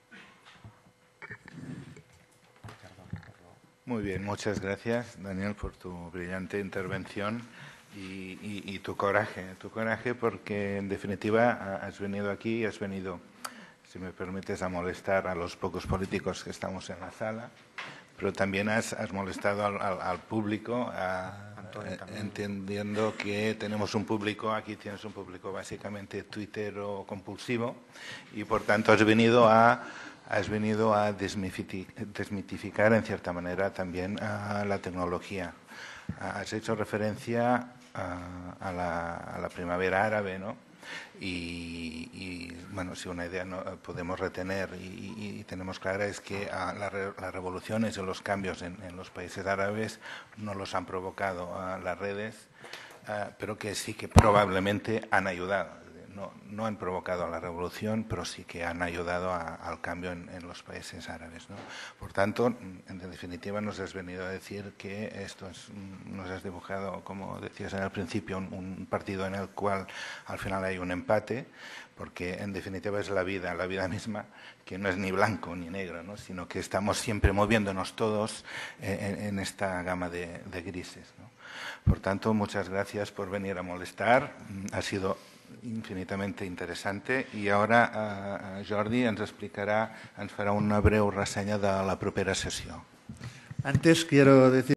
Muy bien, muchas gracias, Daniel, por tu brillante intervención y tu coraje porque en definitiva has venido aquí y has venido, si me permites, a molestar a los pocos políticos que estamos en la sala, pero también has molestado al público, entendiendo que tenemos un público, aquí tienes un público básicamente tuitero compulsivo y por tanto has venido a desmitificar en cierta manera también a la tecnología. Has hecho referencia a la primavera árabe, ¿no? Y bueno, si una idea podemos retener y tenemos clara es que las revoluciones y los cambios en los países árabes no los han provocado las redes, pero que sí que probablemente han ayudado. No han provocado la revolución, pero sí que han ayudado al cambio en los países árabes, ¿no? Por tanto, en definitiva, nos has venido a decir que nos has dibujado, como decías en el principio, un partido en el cual al final hay un empate, porque en definitiva es la vida misma, que no es ni blanco ni negro, ¿no? Sino que estamos siempre moviéndonos todos en esta gama de grises, ¿no? Por tanto, muchas gracias por venir a molestar. Ha sido infinitamente interessante i ara Jordi ens farà una breu ressenya de la propera sessió. Antes quiero decir